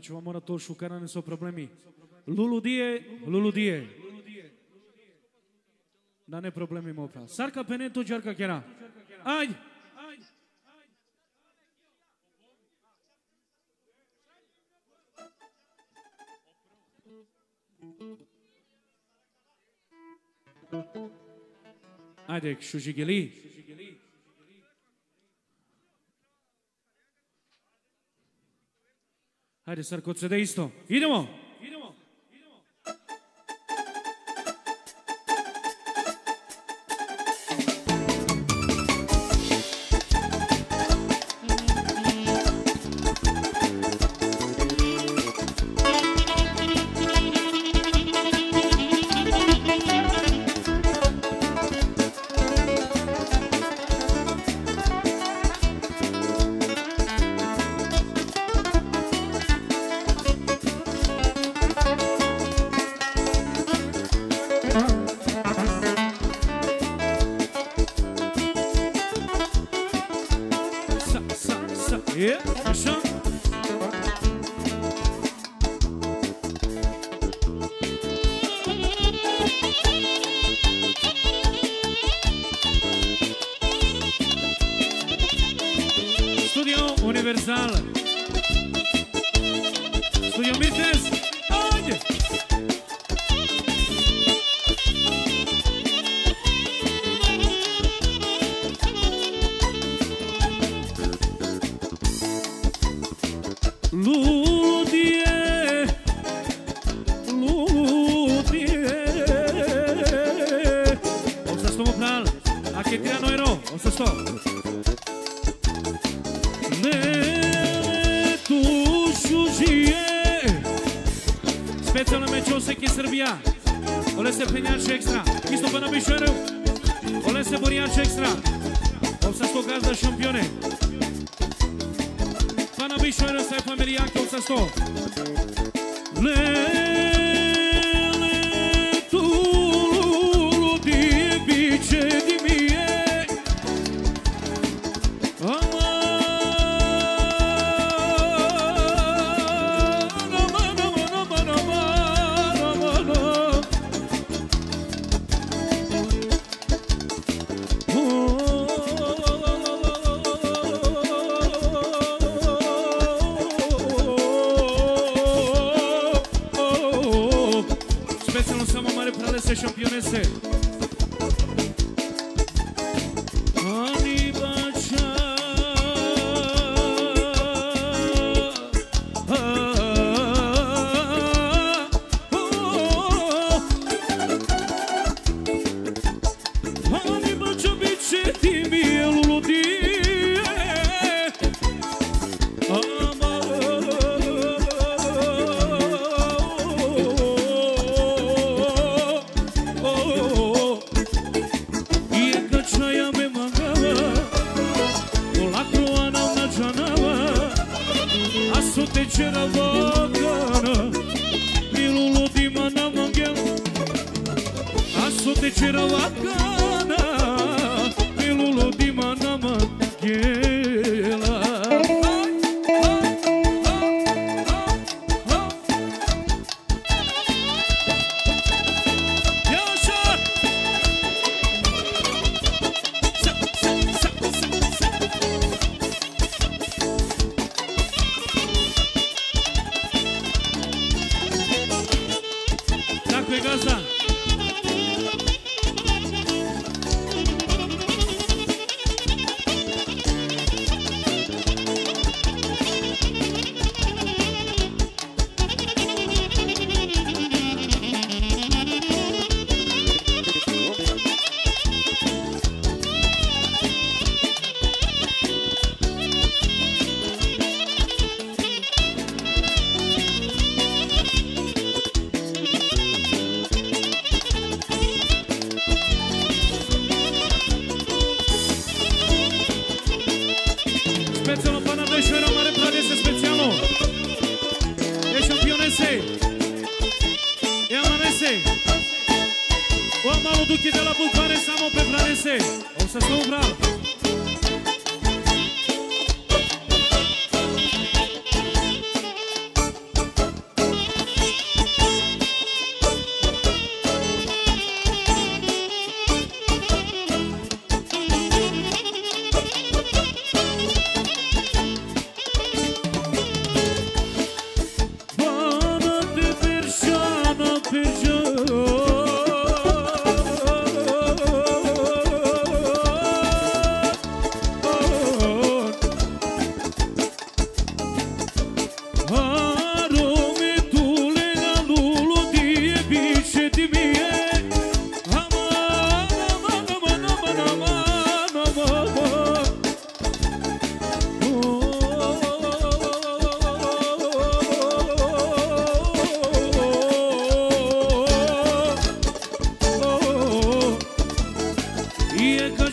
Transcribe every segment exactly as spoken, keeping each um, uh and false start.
Znači vam mora to šukarane su problemi. Luludije, luludije. Da ne problemi ima opravo. Sarka peneto džarka kjera. Ajde. Ajde, šužigeli. Ajde, Sarko, od sede isto. Idemo. Idemo.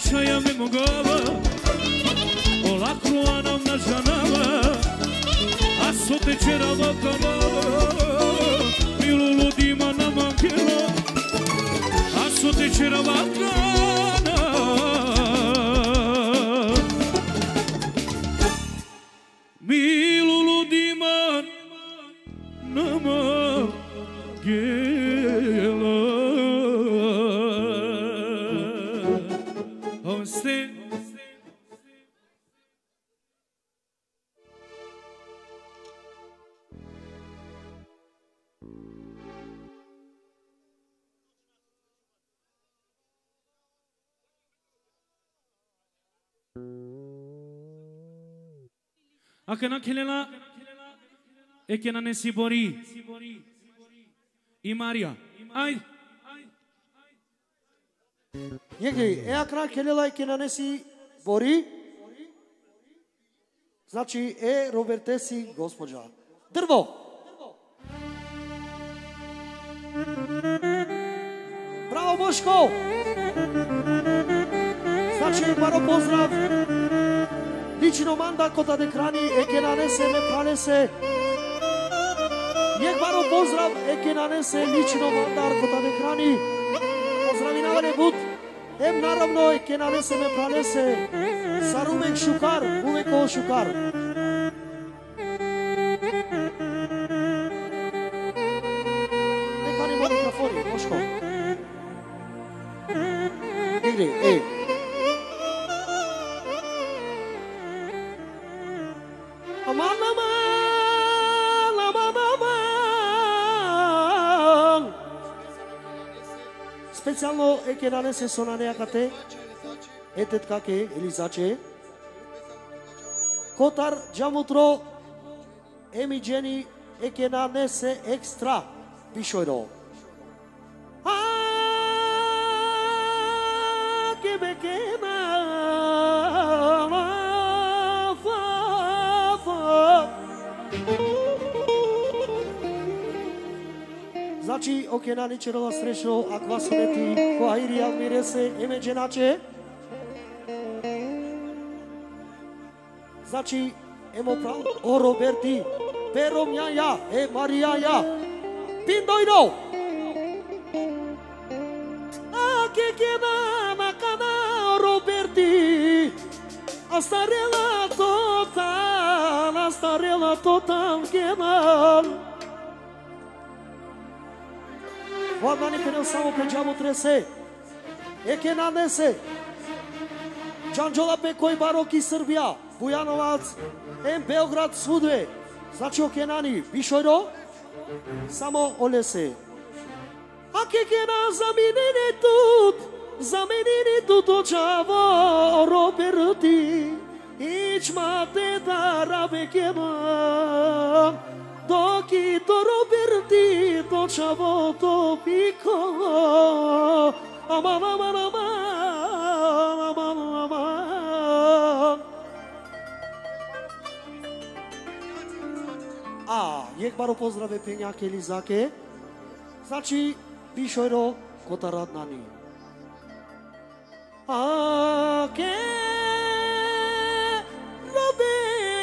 čaja me mogava, olakruva nam na žanava, a sote čera vakava, milu ludima na mankela, a sote čera vakana, milu ludima na mankela. Akena kelela ekena nesibori i Marija. Ajde. Jegi, e akena kelela ekena nesibori, znači e Robertesi gospođa. Drvo. Bravo Boško. Znači baro pozdrav. Lično manda kod adekrani eke nanese me pranese. Jek baro pozdrav eke nanese lično mandar kod adekrani. Pozdravljavane bud. Em naravno eke nanese me pranese. Sar uvek šukar, uvek o šukar. Nekanimo mikrofoni, Boško. Igri, ej. Aman, aman, aman, aman. Specijalno eke nanese sona nejakate, etet kake Elizače. Kotar džamutro emi dženi eke nanese ekstra pišojno. A kebe kena. Znači, okena ničerova srećno, akva soneti, ko airi almirese, eme dženače. Znači, emo prav, o Roberti, perom ja ja, e Marija ja, pindojno. A kekena nakana o Roberti, a starela total, a starela total kenan. Oameni care samo pe geamul trese, eke nanese, Đanđola pe koji baroki Srbija, Bujanovac, em Beograd svude, znači okenani, pišojno, samo olese. A kekena zamenine tut, zamenine tut očavo Roberti, ić mate da rabe keman. Doki to Roberti, to čavo to piko, aman, aman, aman, aman, aman. A, jek baro pozdrave penjake Elizake, znači pišojno kotarat nani. A, ke Robert.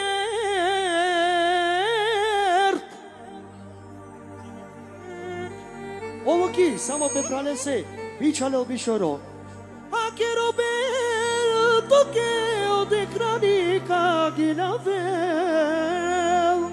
Ovo ki, samo pe pranese, pičale obišoro. A che Roberto che o de cranica ginavel.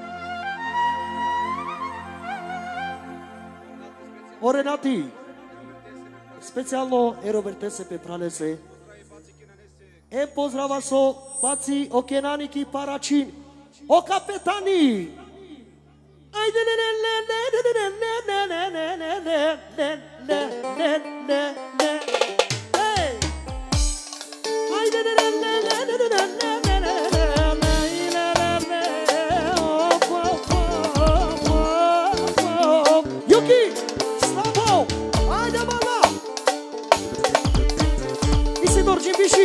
O Renati, specijalno e Robertese pe pranese. E pozdrava so paci o kenaniki paračin, o kapetani. Ajde ne ne ne ne ne ne ne ne ne ne ne ne ne ne. Hey! Ajde ne ne ne ne ne ne ne ne ne ne. Op op op op. Yuki, slabo. Ajde mala. Isidor Gimbishi.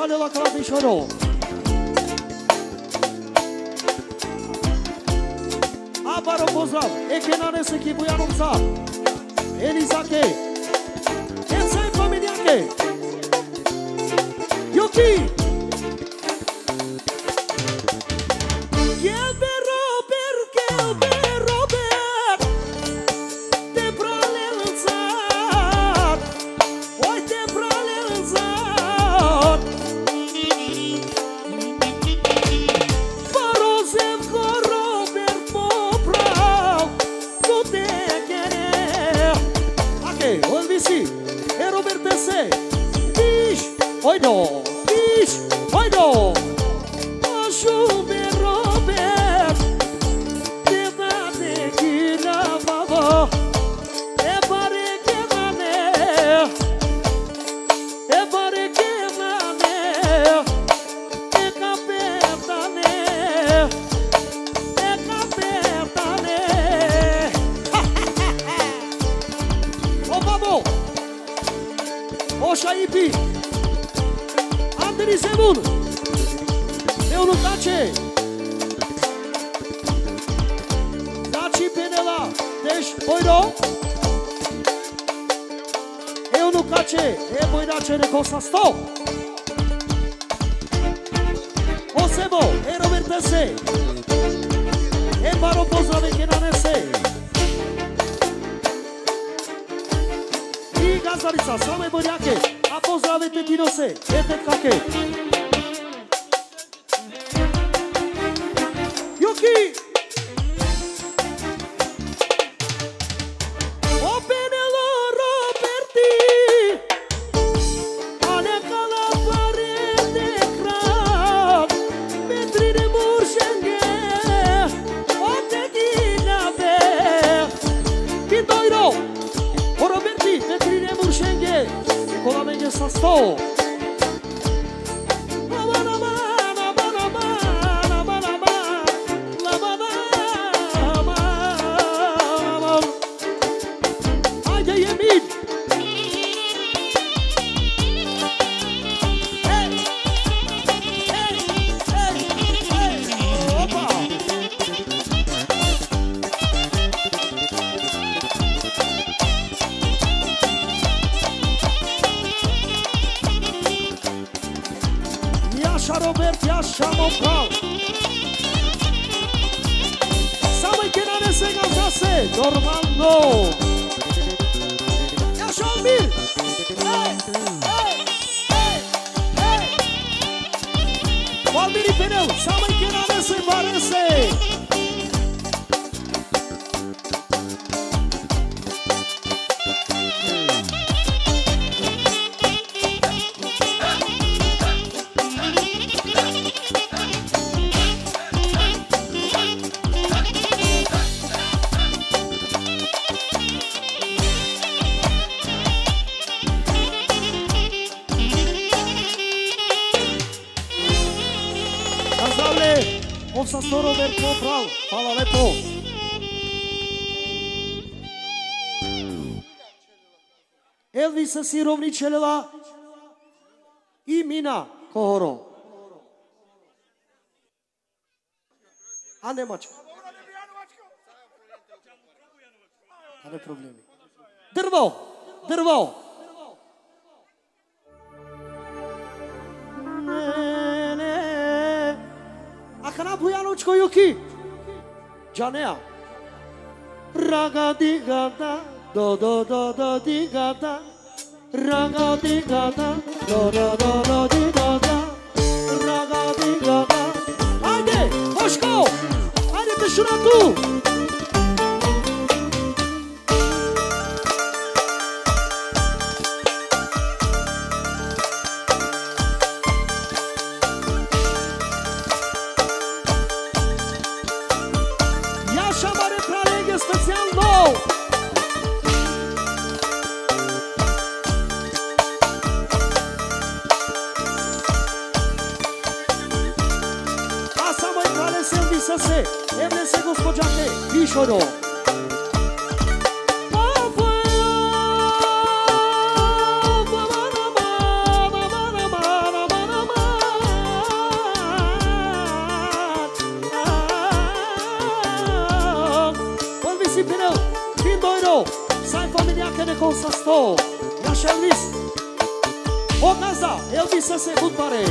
Mișoare la Cala Mișoro. Abaro pozdrav, Ekenane se Kibujanov Car, Elizake, Ensaj Familjanke, Joki, Gelbe Robert, Gelbe Robert, te brale în țar, oi te brale în țar, Barozev cu Robert Poprau, tu te chere. Ake, ol visi, e Robert Tese, Tish, oi no, Tish, oi no, Ajube Robert, te date ghina babo, e pare che mane, e pare che mane, e capetane, e capetane. O babo, o shaipi, Andri Zemun, eu nu tace, Daci Penela, deci, oiro, eu nu cace, e boi dace ne cosa sto, o sebo, e Robertese, e baro pozdrave Kenanese, i Gazarica, same boriake, a pozdrave Tetinose, e Tetkake. Joki! Openelo Roberti, ale cala parete crav, metrine murșenge, o te ghinabe. Kindoiro, o Roberti, metrine murșenge, ecolamenge sa sto. Iașa Robert, Iașa Mopral, Samai Kenane se gazase, Normando, Iașa Almir, hey, hey, hey, hey, Almiri Penel, Samai Kenane se varese. Sa sto Robert Popral, hvala lepo. Elvisa Sirovničelela i Mina Kohoro. A Nemačka. A ne problemi. Drvo, drvo. Akana Bujanočko Joki, Janea. Raga digada, do do do do digada. Raga digada, do do do do digada. Raga digada. Haydi, Boşko. Haydi bir şuna tu. se, evne se gospođate, Višoro. familia che ne consta sto. Naša Elvis. O gazda, Elvisa se budbare.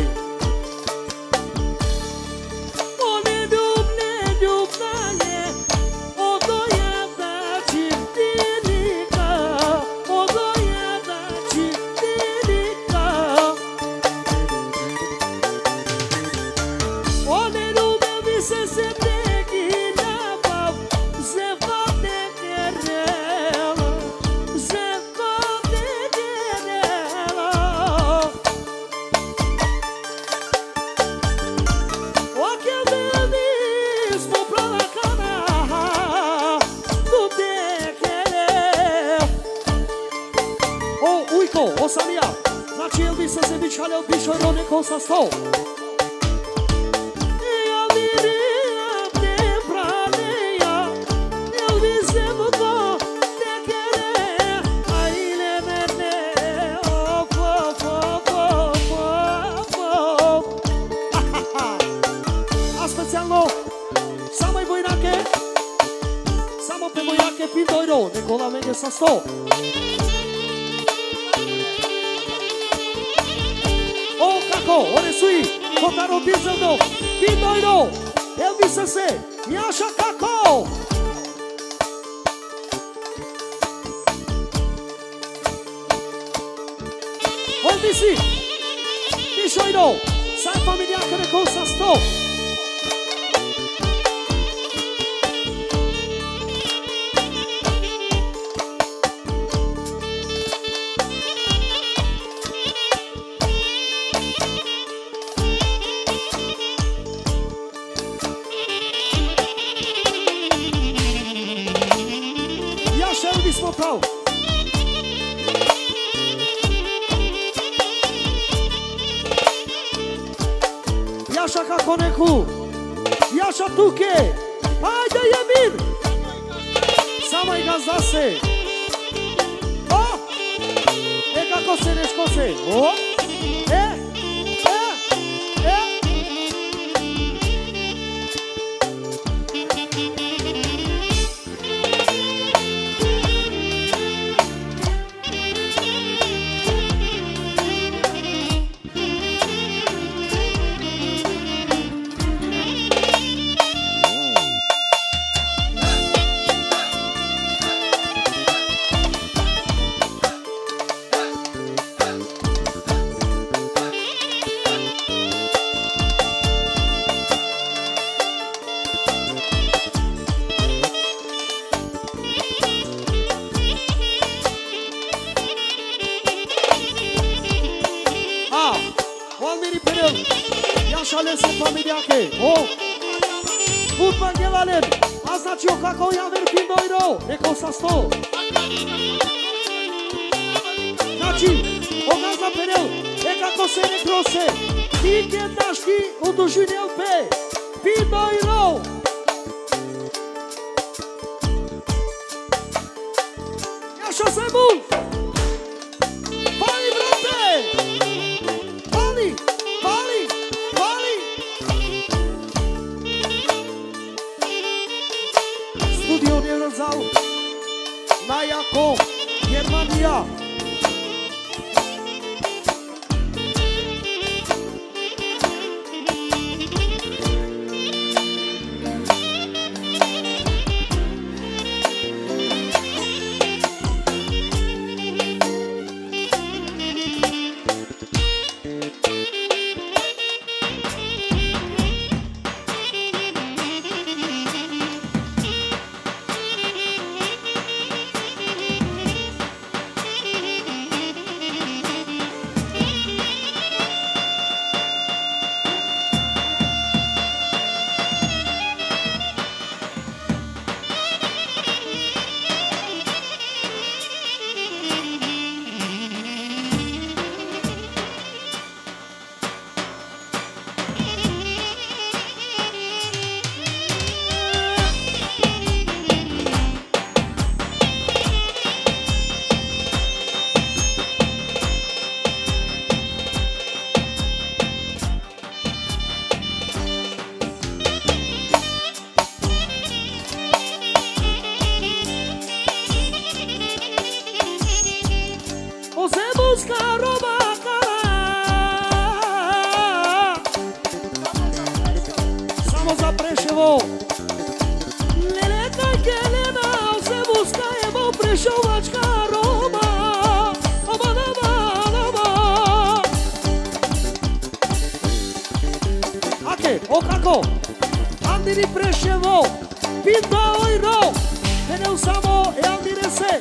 O ne ljub, ne ljub daje, o dojada čiftinika, o dojada čiftinika. O ne ljub, Elvisa se Osamia, znači Elvisa se bičale od bišojno neko sa sto. Ja vidim te praneja, Elvise muko te kere, a ile mene, op, op, op, op, op. A specijalno, samo i vojnake, samo pe vojnake Pindojro, neko la mene sa sto. One su i Kotaro Dizeldov, Pindojro, Elvisa se, Jaša kako? Elvisi, Pišojro, sad familijaka neko sa sto. Jaša kako neku, Jaša tuke, ajde Jemir, samo i gazda se, o, e kako se neško se, o, e, e, e. Ales în familia che, o, put Mangelalen, a znači o kako ja ver Pindojro, neko sa sto. Znači, o gazda perel, e kako se ne krose, weekend daški u dužini L P, Pindojro. Jaša se mul, pali brate, pali, pali. Studio Universal, Najako, Germania. Almiri Preševo, Pinto Oiro, Teneu Samo e Almirese.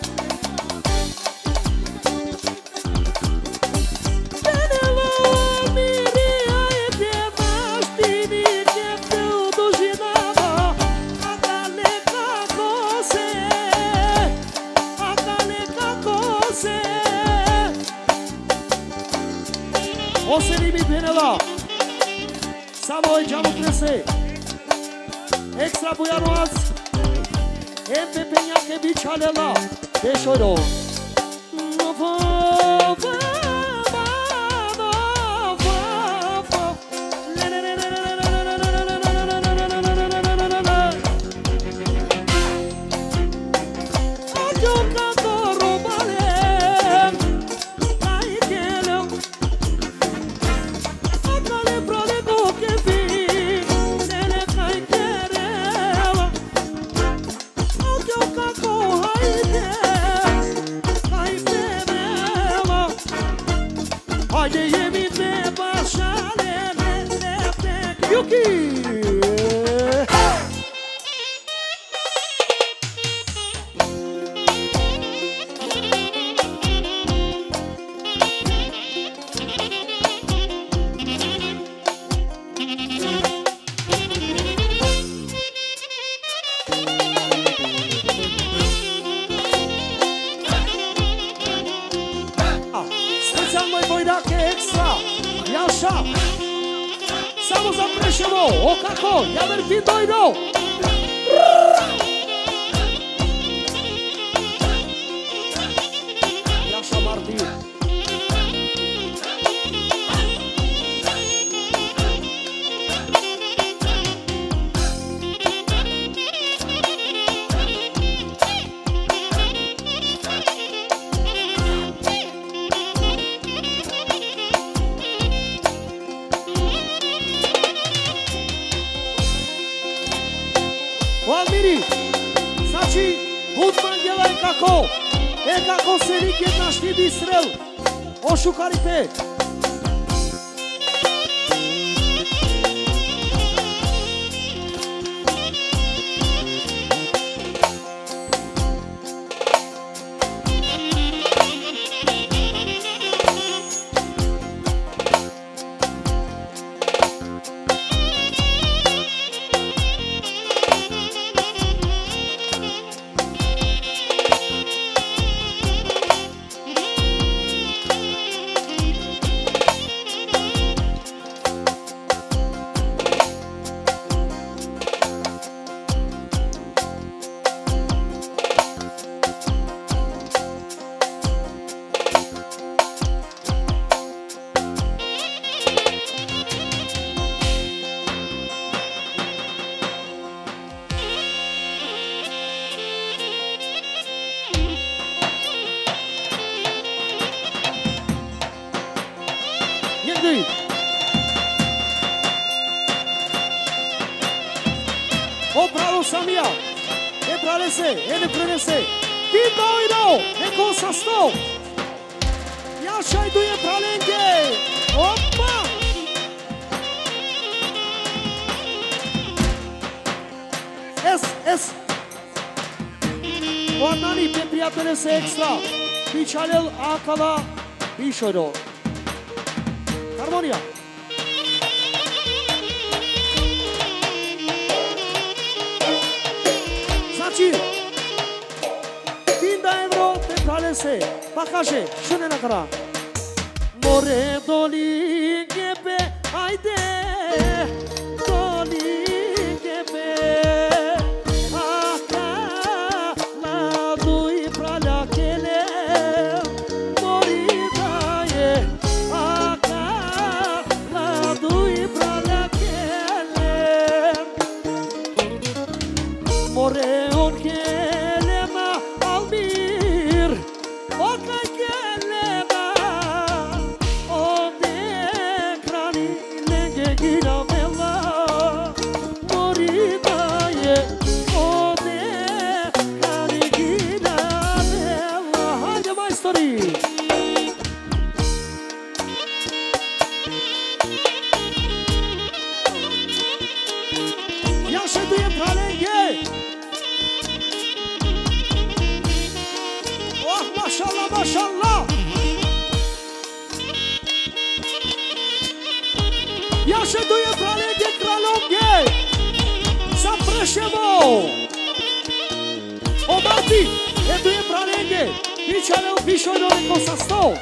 O se limite nela. Samo e Jamu Trese. Extra Buianoaz. Empe Peñaque Bichalela. Deixorou. O Caco, e a Merfi doido! E a Chamardi. Znači, Hudman djela je kako, e kako se rik jedna štibi strel, ošukarite. O bravo Samia, e pralese, e ne prenese, Pinto Oiro, e cosa sto, e așa-i duie pralenge, opa! Es, es, o anani pe prietele se extra, Bichalel Acala, Bișoro, Harmonia. Pinda evro te pralese, pakaje, šune na kara. More doli gebe, ajde, doli gebe. Aka, ladu i pralja kele, mori daje. Aka, ladu i pralja kele. More Yashevo Omati Etu je pralenge Pičale u pišojno neko sa sto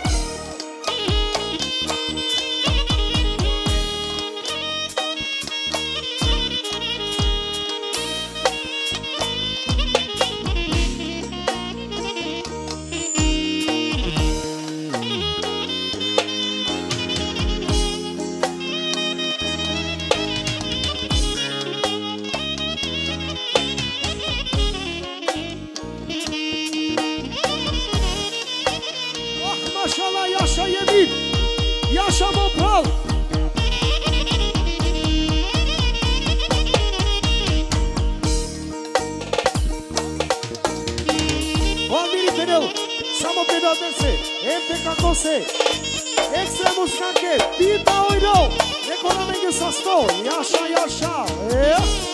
Extremos canque, pita oiro, economia sasto, yasha yasha, é?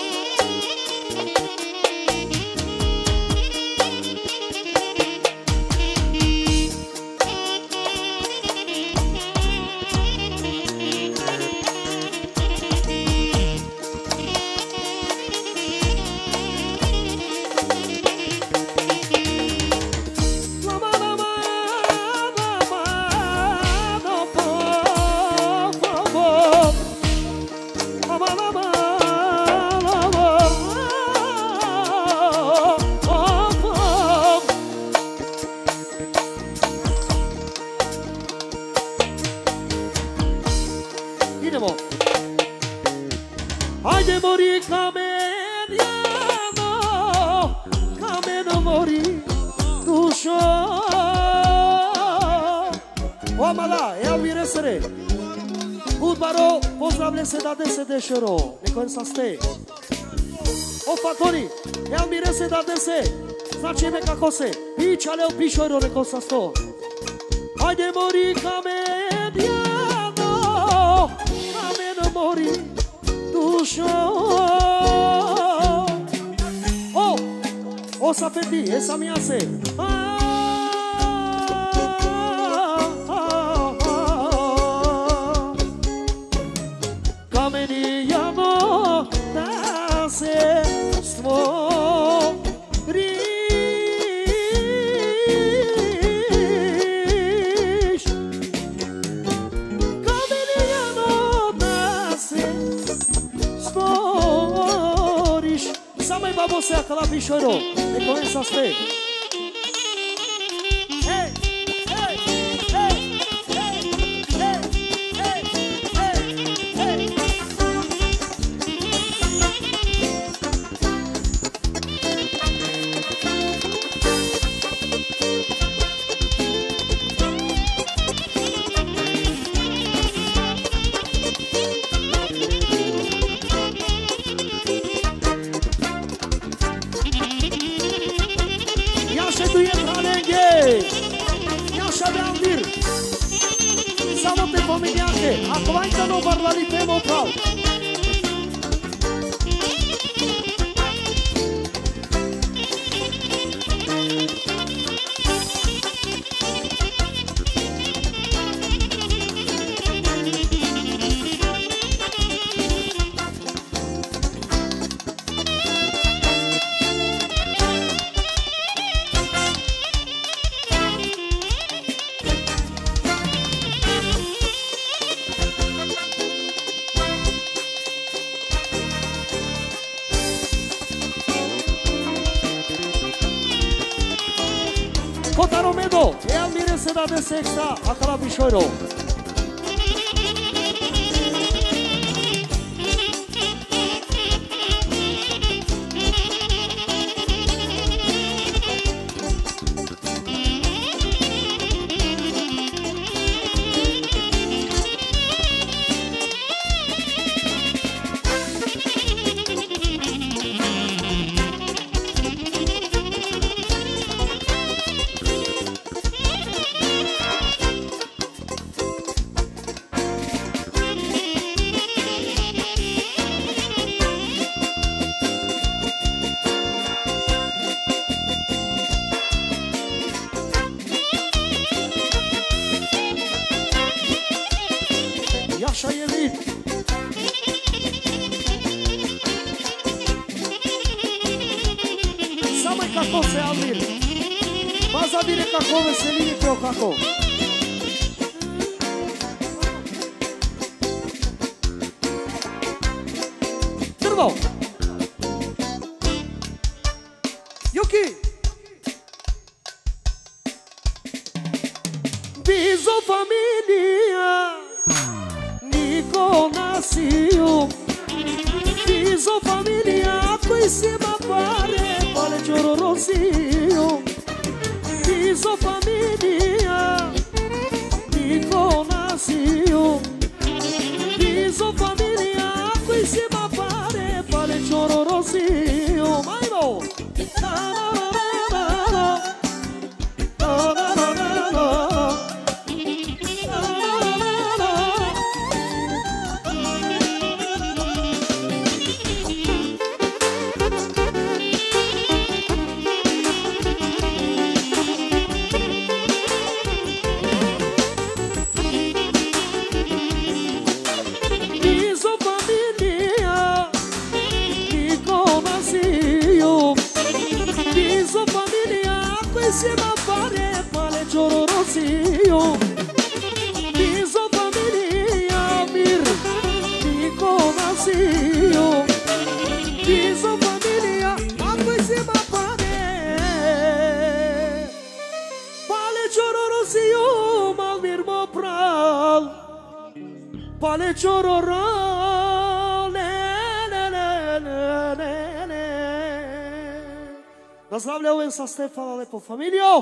Shero, ne końca ste. O fatori, ja mire se da dese. Znači me kako se. Pičale u pišojro ne końca sto. Ajde mori kameniano, kameno mori dušo. O, o sapeti, esa mi hace. Você aquela bichorou, e começa a ser. Ei, ei, ei, ei, ei, ei, ei, ei. Acum încă nu barbarite mă vreau. Kotaro Medo, e al mire se da de sexta, acala bișoiro. kako se Almir. Baza vire kako veselini teo kako. Drvo. Juki. Bizo familia. Niko nasio. Bizo familia. Qui si m'appare. Vale gioro rossio. Bizo familia. Niko nasio. Bizo familia. Qui si m'appare. Vale gioro rossio. Mai no. Na na na na na na na na. Se m'appare vale gioro rossio. Biso familia mir Nico nasio. Biso familia a cui se m'appare vale gioro rossio. Mal mir mo pral vale gioro ro ne ne ne ne ne ne. Nazdravljam sa Stefana lepo familijo.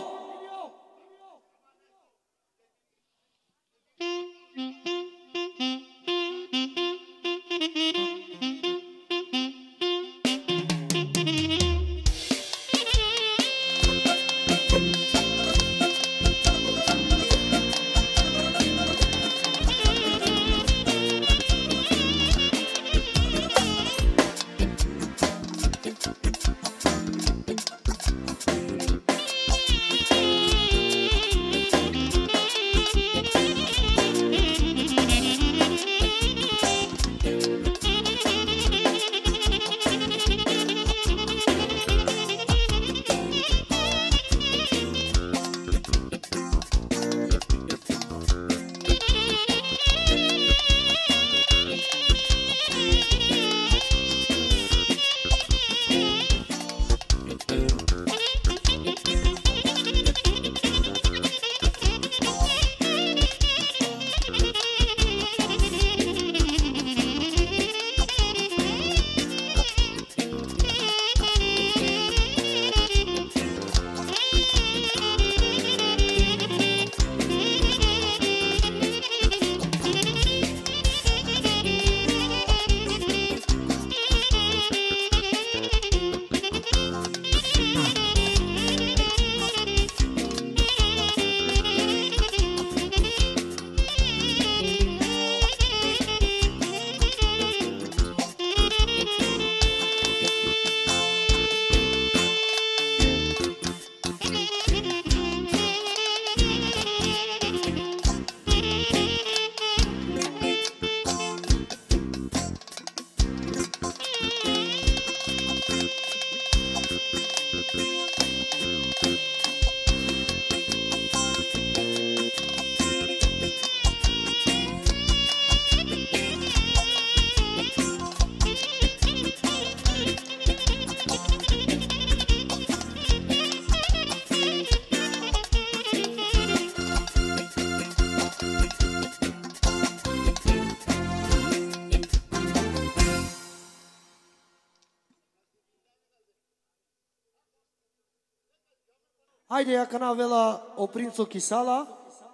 Haide, ia că n-avea la o prinț o chisala.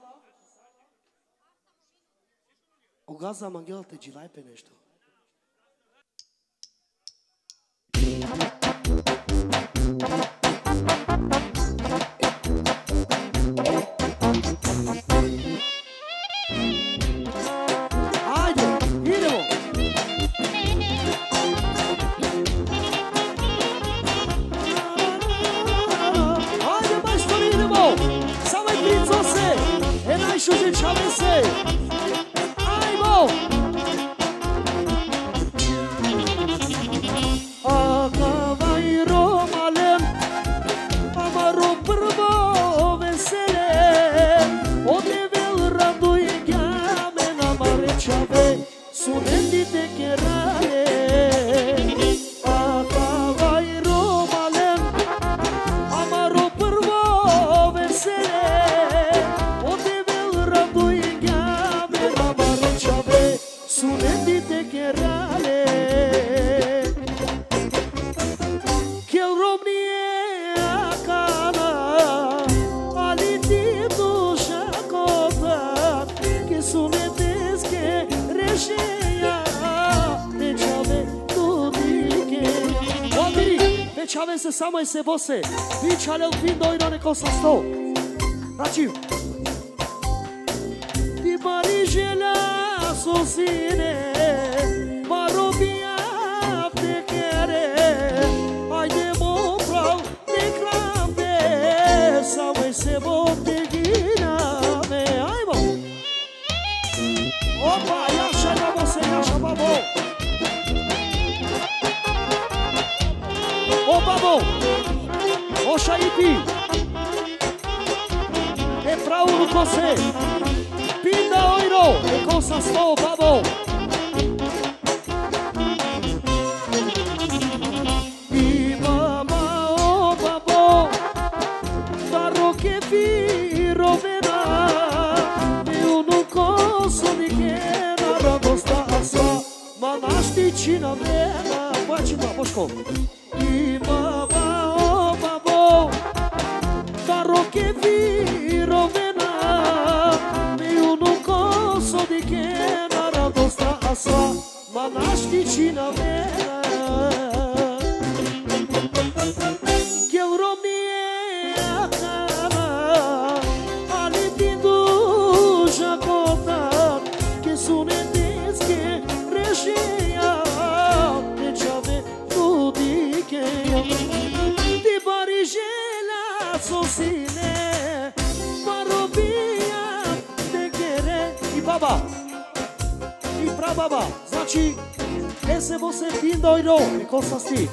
O gaza manghela te gilai pe nešto. Haide, idemo! Ajmo! pe Chavese Samai se você. Bichale o vindo e não cosasto. Rajiv. Di Marigela susine, Marobia te quere. Ai de mopral de grande, Samai se bote gina me. Ai bom. Opa, Yasha na você, Yasha babo. Ô babo, ô Shaipi, é pra um você, pinda oiro, é coisas tô babo. E mama, ô babo, barro que viro vena, eu não conso de que não gosta só, mas te tina vena, bate uma bosco. E baba, oh babo, barro que viro vena, eu não conso de que nada gosta a sua, mas te tina vena. Que eu romie a cara, ali vindo já conta, que sunetes que recheia, de chave Di Barigela Sosine, Marobia te quere. E baba, e pra baba, znači, esse você vindo e não, e coisas assim.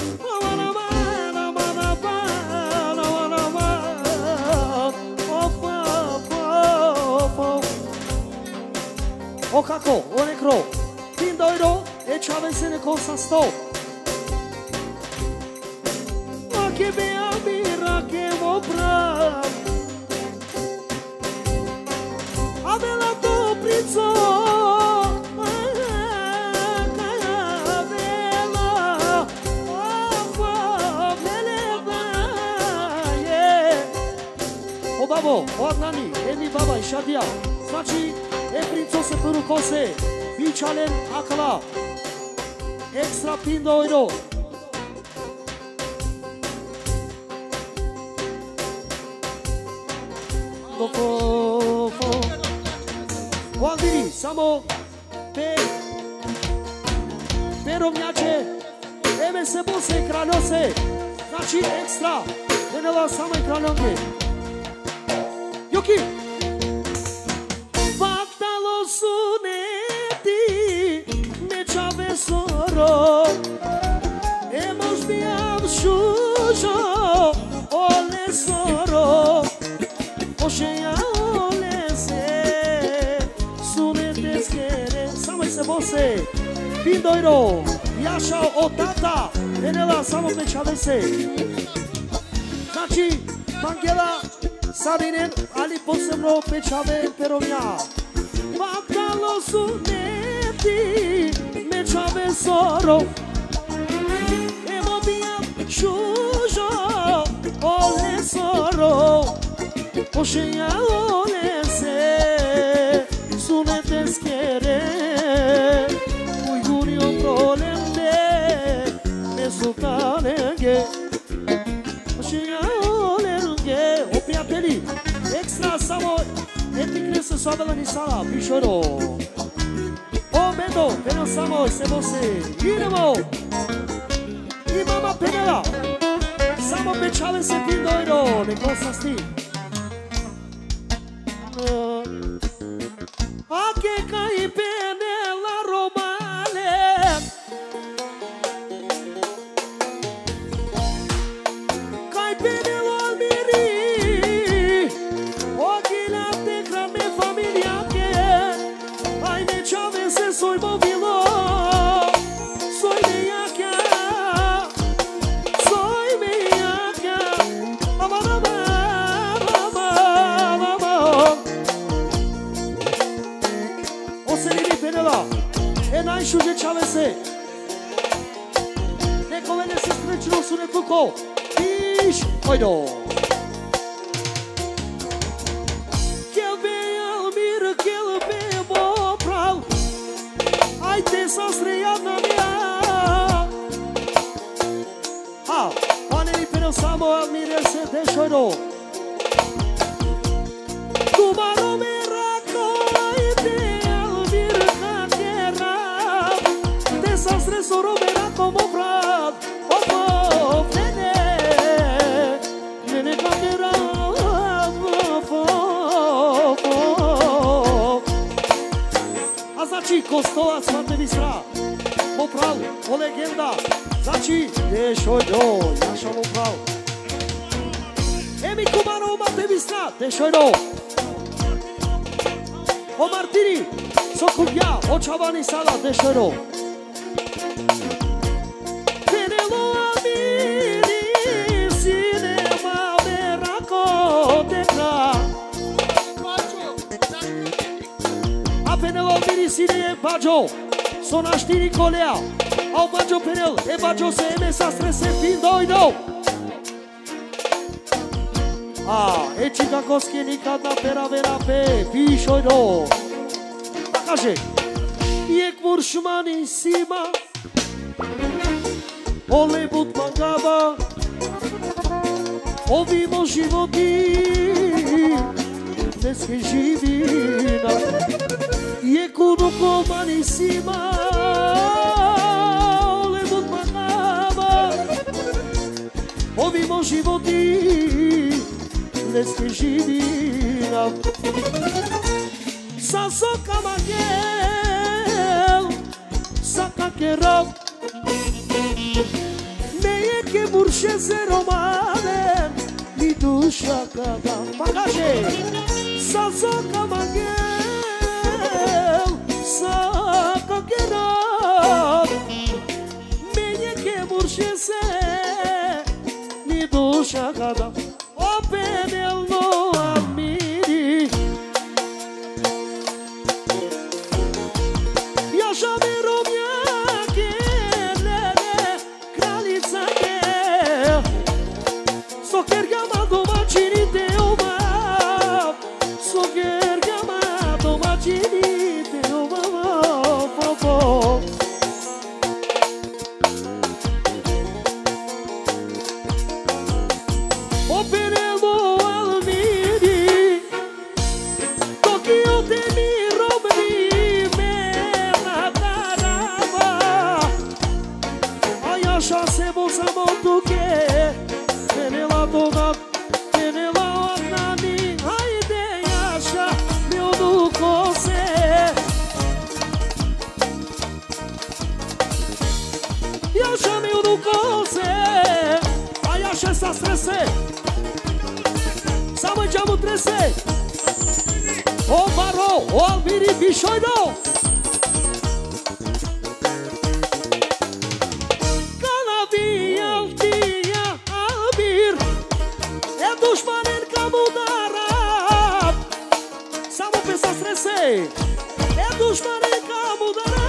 O kako, o nekro, vindo e não, e Chavese ne coisas to. Que vem a mira que mopra a vela do prizzo a vela a vela yeah. O babo, o nani, eni baba ishadia znači e prizzo se puru kose bichalen akla extra pindo iro. Guardini, siamo per per omiace deve se posse cranose naci extra e ne la siamo in cranonge Yuki Vattalo suneti me chave soro e mos biam shujo ole soro Oceia olese, sunetes quere, Samai se você, Pindoiro, Yasha otata, Enela samo pe Chavese, Nachi, Mangela, Sarinen, Ali posemro pe Chave peromia, Vattalo suneti, me Chave soro, e mobia shujo, ole soro. Oceia olese, sunetes quere, Uiguri o prolende, Mesukalenge, Oceia olenge, o piapeli, extra samo, eticnesse sobe lá nisala, bichoro. O medo, pensamo se você, irmão, e mama penela, samo pechale se pindoiro, negócio assim. A che cai penela romale Cai penela almiri O che la tecra me famiglia che Ai ne Chavese soy movilo Soy meyaca Soy meyaca Ama ama ama ama E n-ai șuge Chavese Ne colene se strecino su ne tuco Iși, oido Chel be almir, chel be mopral Ai te s-a străiat na mea Ah Până samo almire se deșoiro Tu maro miraco Ite almire kakera Te sa stresoro miraco mo brat Opo nene Nene kakera A znači Kostovac Mate Vistra Mopral, o legenda Znači, deșoiro Iașa Mopral Emi Cumano Mate Vistra Deșoiro O Martini Socubia, o Ciavani Sala Deșoiro Penelo Amiri Cinema Meraco Teca A Penelo Amiri Cine Baggio Sono a ști Nicolea Au Baggio Penel E Baggio se eme sa strese fin doido A, e cica cosche nikad na pera vera pe Pišojno Pa kaže Jek muršmani sima Ole bud mangaba Ovimo životi Deske živina Jek unuko mani sima Ole bud mangaba Ovimo životi Deske živina Sa soka magel Sa kakera Neke buršeze romane Mi duša kada Pa kaže Sa soka magel Sa kakera Neke buršeze Mi duša kada O penelo amiri Jaša me romjake Nene kraljica je Sokergama domaćini te oma Sokergama domaćini te oma Popo O penelo almiri Tokio te mi robni me nadarava A jaša se bo samo tuke Penela donat, penela odnani Hajde jaša mi oduko se Jaša mi oduko se A jaša sa strese Samo geamu trese O Baro, o Almiri Pišojno Canavi Altia Almir E dușmanen ca mudarab Samo pe sa strese E dușmanen ca mudarab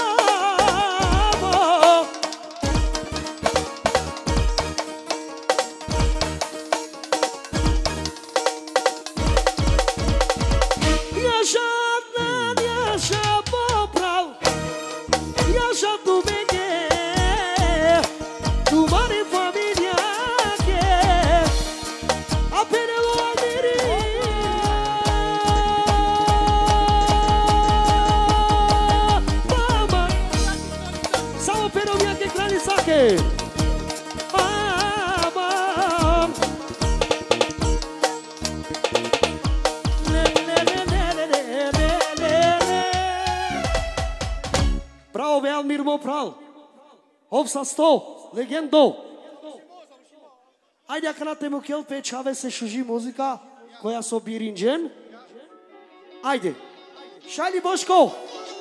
Bravo, Almir Mopral. opt sto, legendo. Hajde, ako natemo kel pe čave se šuži muzika, koja so birinđen. Hajde. Šajli Boško.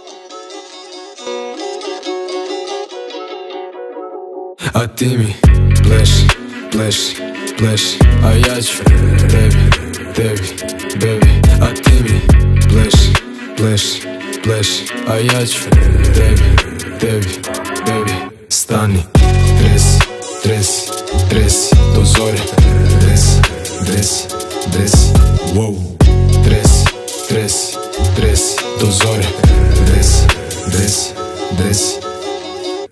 A ti mi pleš, pleš, pleš, a ja ću tebi, tebi, baby. A ti mi pleš, pleš, pleš, a ja ću tebi, tebi, baby. Stani, tresi, tresi, tresi, do zore. Tresi, tresi, tresi, wow. Tresi, tresi, tresi, do zore. Tresi, tresi, tresi.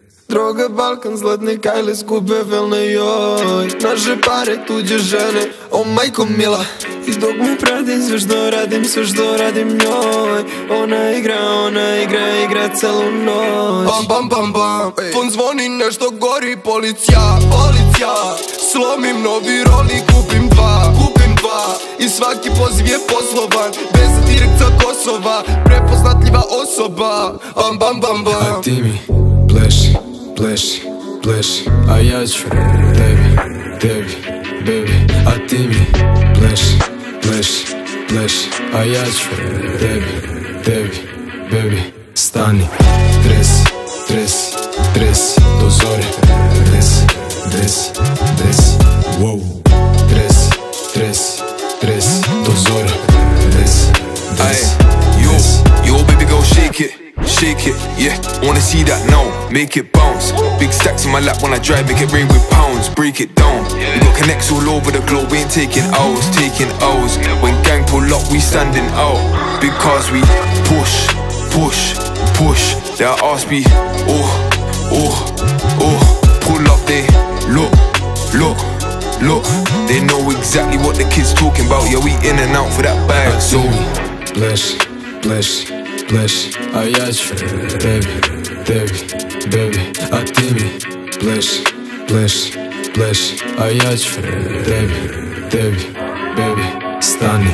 Droga, Balkan, zlatne kajle, skupe velne, joj. Naše pare, tuđe žene, o majko mila. I dok mi pratim sve što radim, sve što radim njoj. Ona igra, ona igra, igra celu noć. Bam, bam, bam, bam, fon zvoni, nešto gori, policija, policija. Slomim novi roli, kupim dva, kupim dva. I svaki poziv je poslovan, bez direkt sa Kosova. Prepoznatljiva osoba, bam, bam, bam, bam. A ti mi pleši, pleši, pleši, a ja ću tebi, tebi, baby. A ti mi pleši, pleši, pleši, a ja ću tebi, tebi, baby. Stani, tresi, tresi, tresi, do zore. Tresi, tresi, tresi, wow. Tresi, tresi, tresi, do zore. Tresi, tresi, tresi. Yo, baby girl, shake it, shake it, yeah. Wanna see that now, make it bounce. Big stacks in my lap when I drive, make it rain with pounds. Break it down. We got connects all over the globe, we ain't taking hours, taking hours. When gang pull up, we standing out. Big cars, we push, push, push. Their ass be, oh, oh, oh. Pull up, they look, look, look. They know exactly what the kids talking about. Yeah, we in and out for that bag. So pleši, pleši, pleši, a ja ću tebi, tebi, baby. A ti mi pleši, pleši, pleši, a ja ću tebi, tebi, baby. Stani.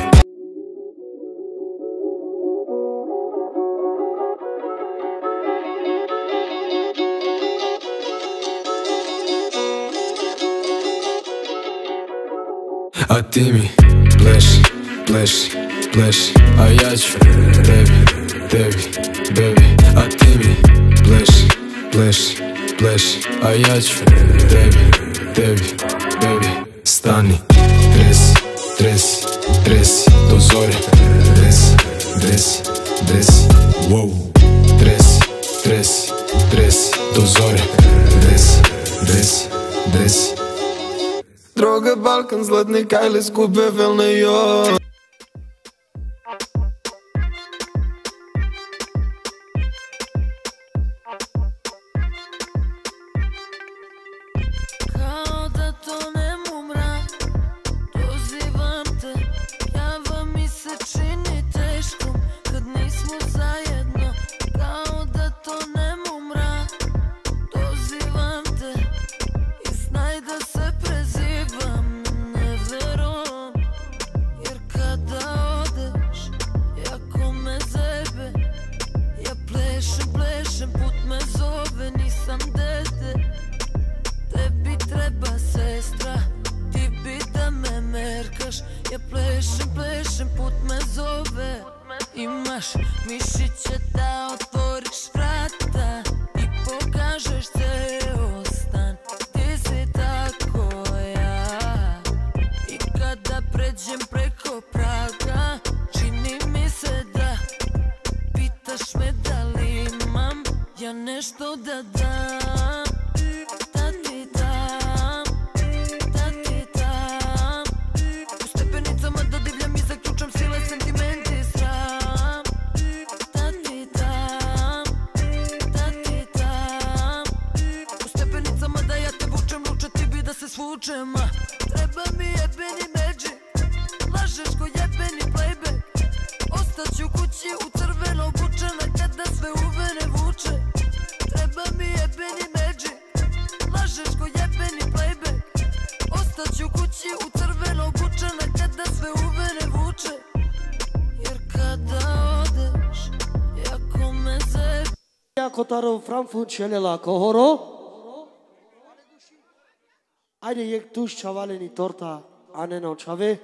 A ti mi pleši, pleši, pleši, a ja ću tebi, tebi, baby. A ti mi pleši, pleši, pleši, a ja ću tebi, tebi, baby. Stani, tresi, tresi, tresi, do zore. Tresi, tresi, tresi, wow. Tresi, tresi, tresi, do zore. Tresi, tresi, tresi. Droga, Balkan, zlatne kajle, skupe velne, joj. Mišiće da otvoriš vrata i pokažeš ceo stan. Ti si tako ja. I kada pređem preko praga, čini mi se da pitaš me da li imam ja nešto da dam. Da ti dam, da ti dam. U stepenicama da divljam i zaključam sile, sentimenti, sram. Svučem, treba mi jebeni magic. Lažeš ko jebeni playback. Ostaću kući u crveno obučena kada sve u vene vuče. Treba mi jebeni magic. Lažeš ko jebeni playback. Ostaću kući u crveno obučena kada sve u vene vuče. Jer kada odeš, jako me zeb. Kotarov Frankfurt Celela Kohoro. Ajde, jek tuš čavaleni torta, a ne naučave.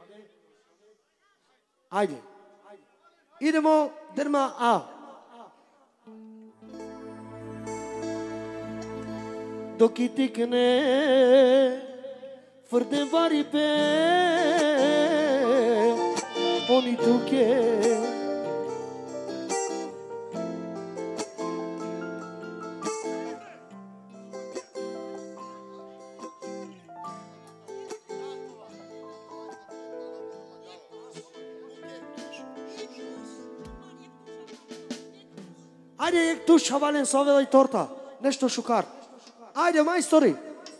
Ajde. Idemo, drma A. Dok i tikne, fărde vari pe, oni tuke. Ajde, jek tuš čavalen sa ove torta, nešto šukar. Haide, maestori!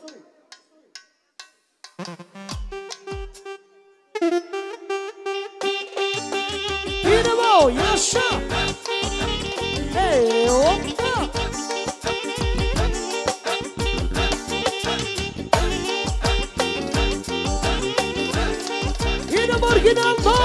Bine, mă, e așa! Ei, opa! Bine, marginal, mă!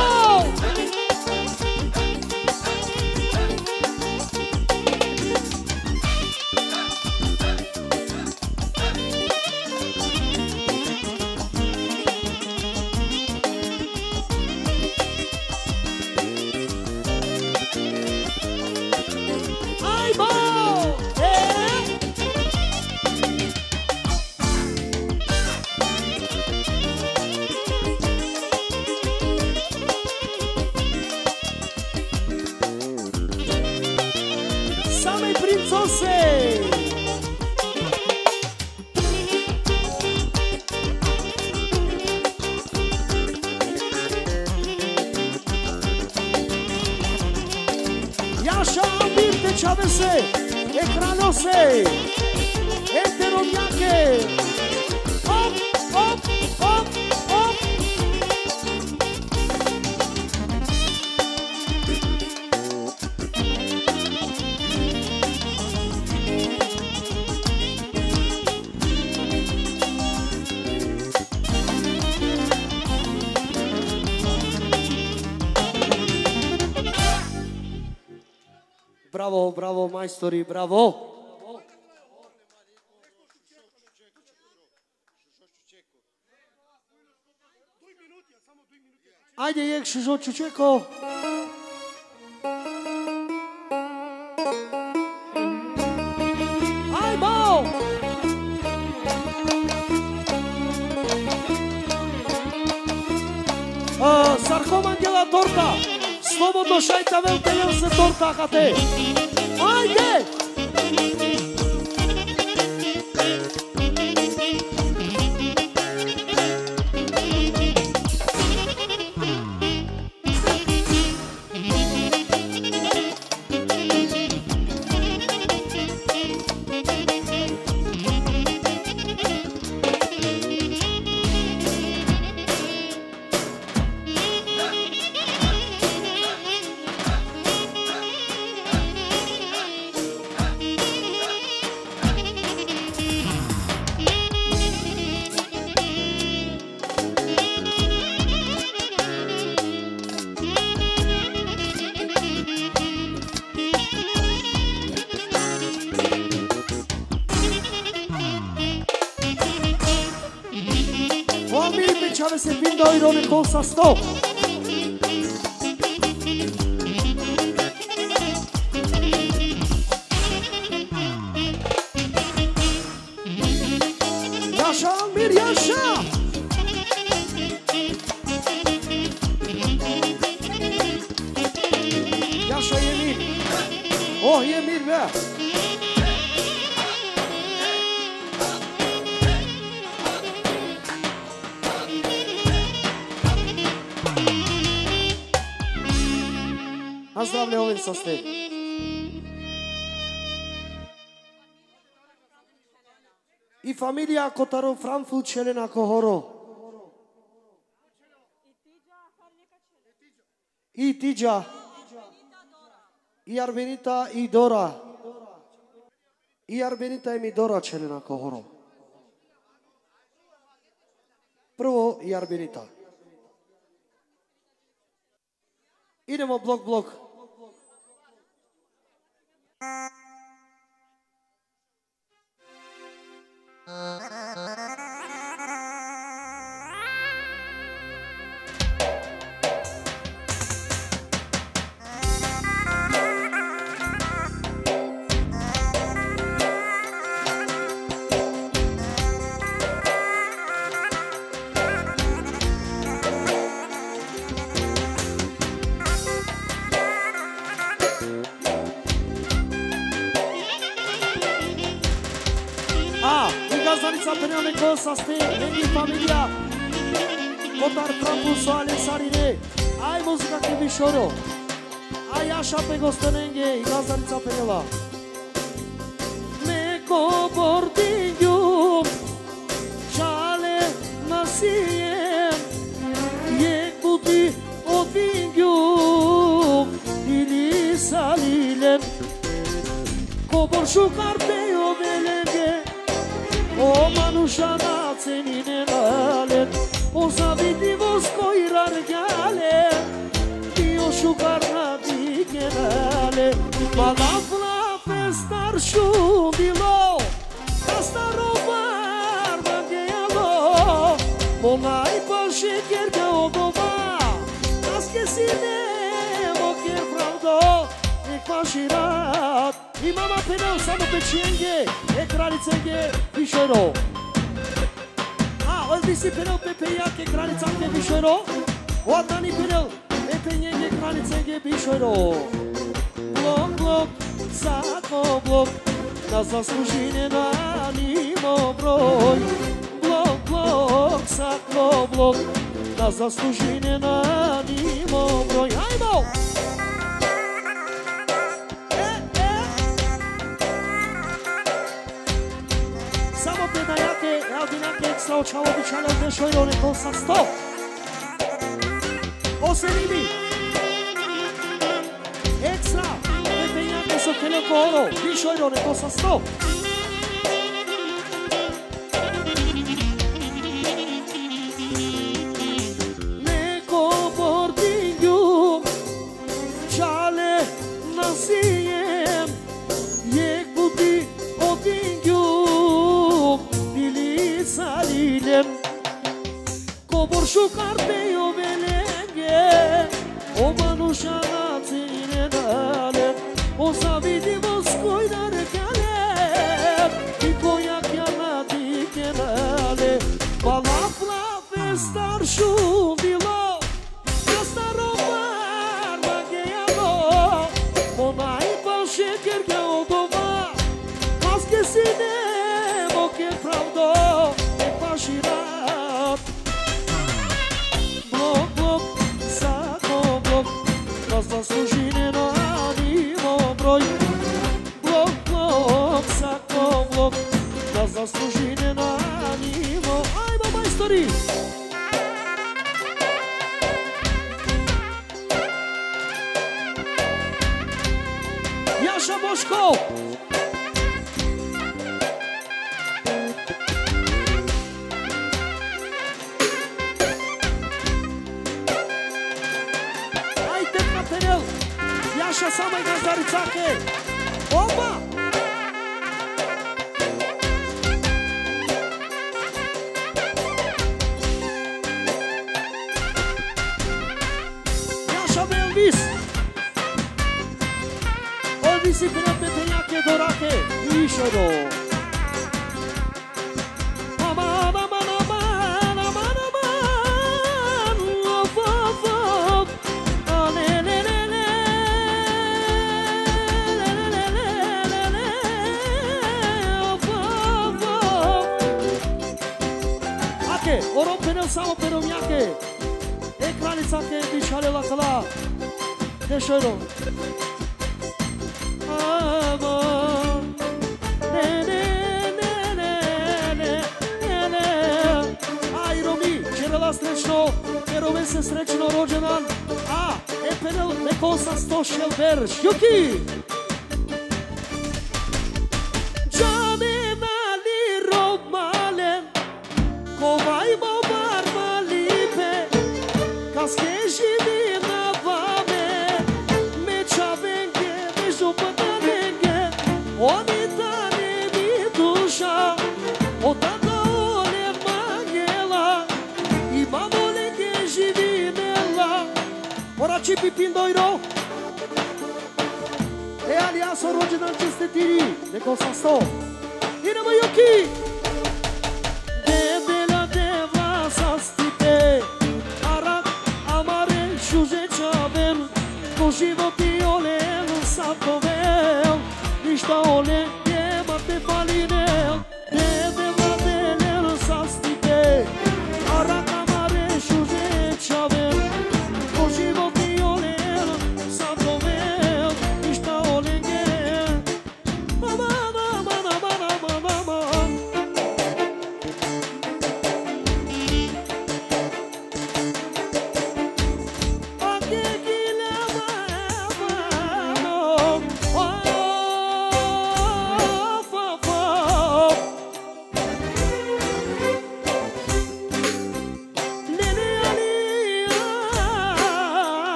Ecranose, heteromiache, op, op, op, op. Bravo, bravo, maestori, bravo! Haide, iec și joc Ciuceco! Hai, bă! Sarcoma Angela torta! Slobodno šajte velike jel se torta hate! Ajde! Se vinde euro ne costa sto. Yaşa Amir yaşa. Yaşa Yemir. Oh Yemir be. Zdravlje ovim sa ste. I familija Kotarov Frankfurt Čelena Kohoro. I Tidža. I Arbenita i Dora. I Arbenita i mi Dora Čelena Kohoro. Prvo i Arbenita. Idemo blok blok. Să stea în familia Cotar Frankfurt Soale Sarine. Ai muzica Chivișoro. Ai așa pe Gostănenghe, i Lazarița pe ela. Me cobor din iub Jale nasiem E cuti o din iub Ili salilem Cobor șucar pe o velege O manusha na cenine nale O zaviti voskoj rargjale Io šugar na dikenale Ma lafla festar shumë bilo Asta robar bagejalo Monaj pa sheker ka obova Aske sine mo kjer pravdo Nek pa shirat I mama penel samo pečenge E kralicenge višero A, odi si penel pepe jake kralicenge višero O atani penel pepe njenge kralicenge višero Blok, blok, sako blok Na zaslužine na nimo broj Blok, blok, sako blok Na zaslužine na nimo broj Hajmo! Evo din jake ekstra očalo običajno dešojno neko sa sto Osenimi Ekstra Pepe jake so teleforo Dešojno neko sa sto Neko bordinju Čale nasijem Jek buti odinju Salilem Cobor șucar pe o velege O manusha na ține nale O zavidi voskoj na rekale I koja kjana dikenale Balafla festar šum bilo Asta robar bagejalo Onaj pa šeker ga obova Maske sine moke pravdo Shirat Blok, blok, sako blok Na zaslužine na nimo broj Blok, blok, sako blok Na zaslužine na nimo Ajmo majstori Jaša Boško Jaša samaj gazdaričake Opa! Jaša Belvis Elvis i prijatelje jake dorake Išoro Mama, mama, mama, mama, mama Of, of, of Ale, le, le, le Orom penel samo penel mjake E kranica ke bišale la kala Dešojno Amo Ne, ne, ne, ne, ne, ne, ne Aj Romi, čerela srećno Vjerove se srećno rođendan A, e penel neko sa sto šel verš Juki! Džane mali rob malen Kovaj mo barba lipe Kaske živi na vame Me čavenge, me župatavenge Oni tane mi duša O tata ole mangela I mamolenge živi nela Porači pipindojro E aliaso rođendan čestitiri Neko sa sto Idemo Juki! Životi olen sa povel Ništa olen nema te falinel Deve vladelel sa stipe Araka mare šuže čavel Po životi olen sa povel Ništa olen je Mama, mama, mama, mama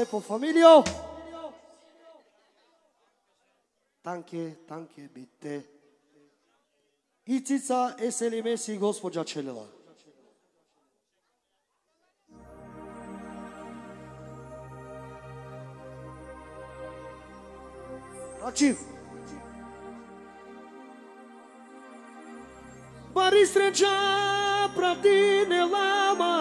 po familio. Tanke, tanke, bite. Ițița eselimesi gospođa Čelela. Račiv. Bari sreća pratine lama.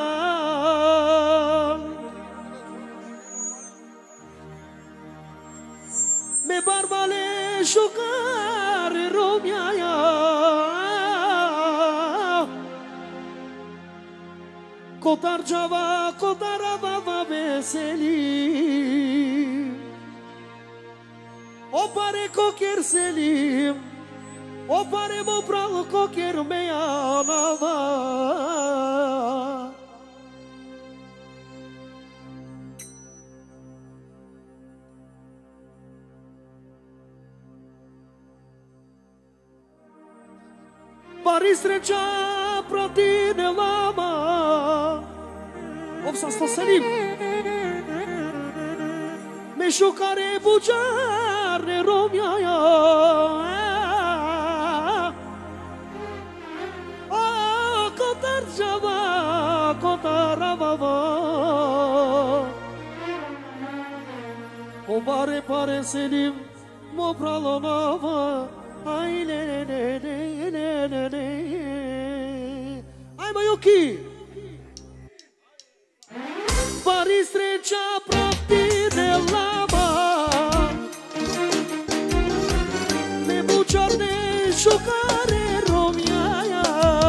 Me barbale șucare romiaia. Cotar java, cotarava va veseli. O pare cocher selim. O pare mo pralo cocher mea nava. Pari sreća protine lama. Opsa sto selim. Me șucare buđarne romjaja. A kotar java, kotaravava. O pare pare selim, mo pralo nava. Ai le le le le le le le. Ai mai ochi. Pari sreća protine lama. Me buđarne șucare romiaia.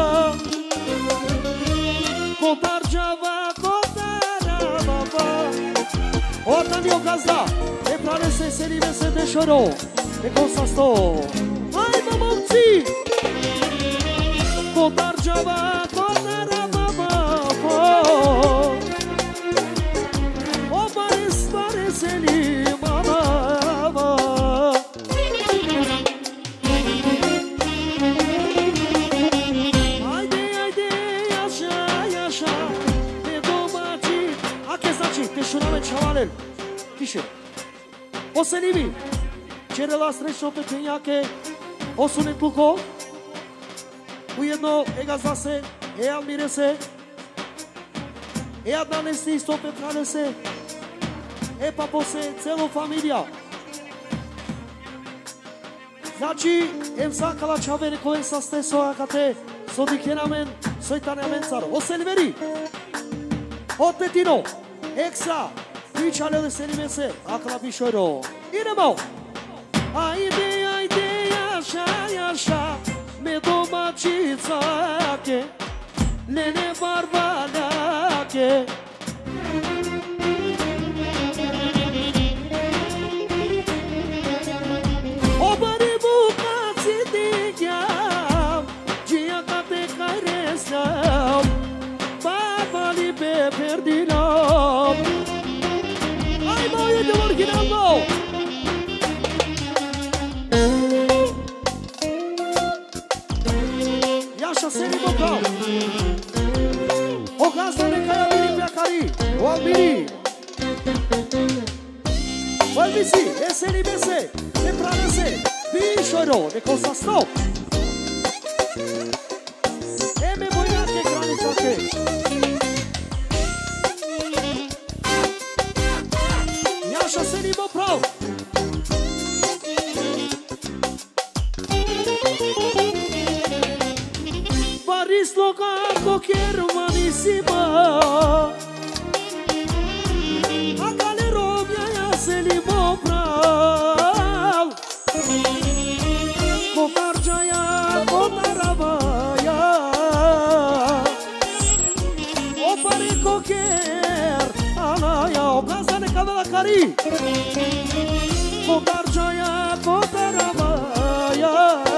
Cotar java, cotaravava. Otan eu gazda. E plane se selime se deșoro. E cosa sto. Hai mamății. Cotar java, cotaravava. O pare spare selima mama. Haide, haide, așa, așa. Te domaci. A che znači, te šuname čavalel. Tiše. O selimi. Čere la srećo pepenjake. Osune kluko. Ujedno ega zna se. E almire se. E adnanesti isto petrane se. E pa pose celo familija. Znači, em sakala čavene kolen sa ste soja kate. Sodikenamen, sojtanemen caro. O selveri. O tetino. Ekstra. Pričalele selime se. Akala pišojro. Idemo. Ajde, ajde, jaša, jaša. Me domaćicake. Nene barbaljake. Obare bukaci digjam. Džijaka te kaj resljam. Barbali be perdinam. Ajmo, idem originalno. Jaša selimo kao. O gazda neka ja bili pjakari. O albiri. O elbisi. Eseli bese. Ne prane se. Bišojro. Neko sa stop. Eme bojnake granicake. Jaša selimo prav. Sloga cocher manissima. A cale romia ia se limo pral. Cotarja ia, cotarava ia. O pare cocher ala ia. O casa ne cavela cari. Cotarja ia, cotarava ia.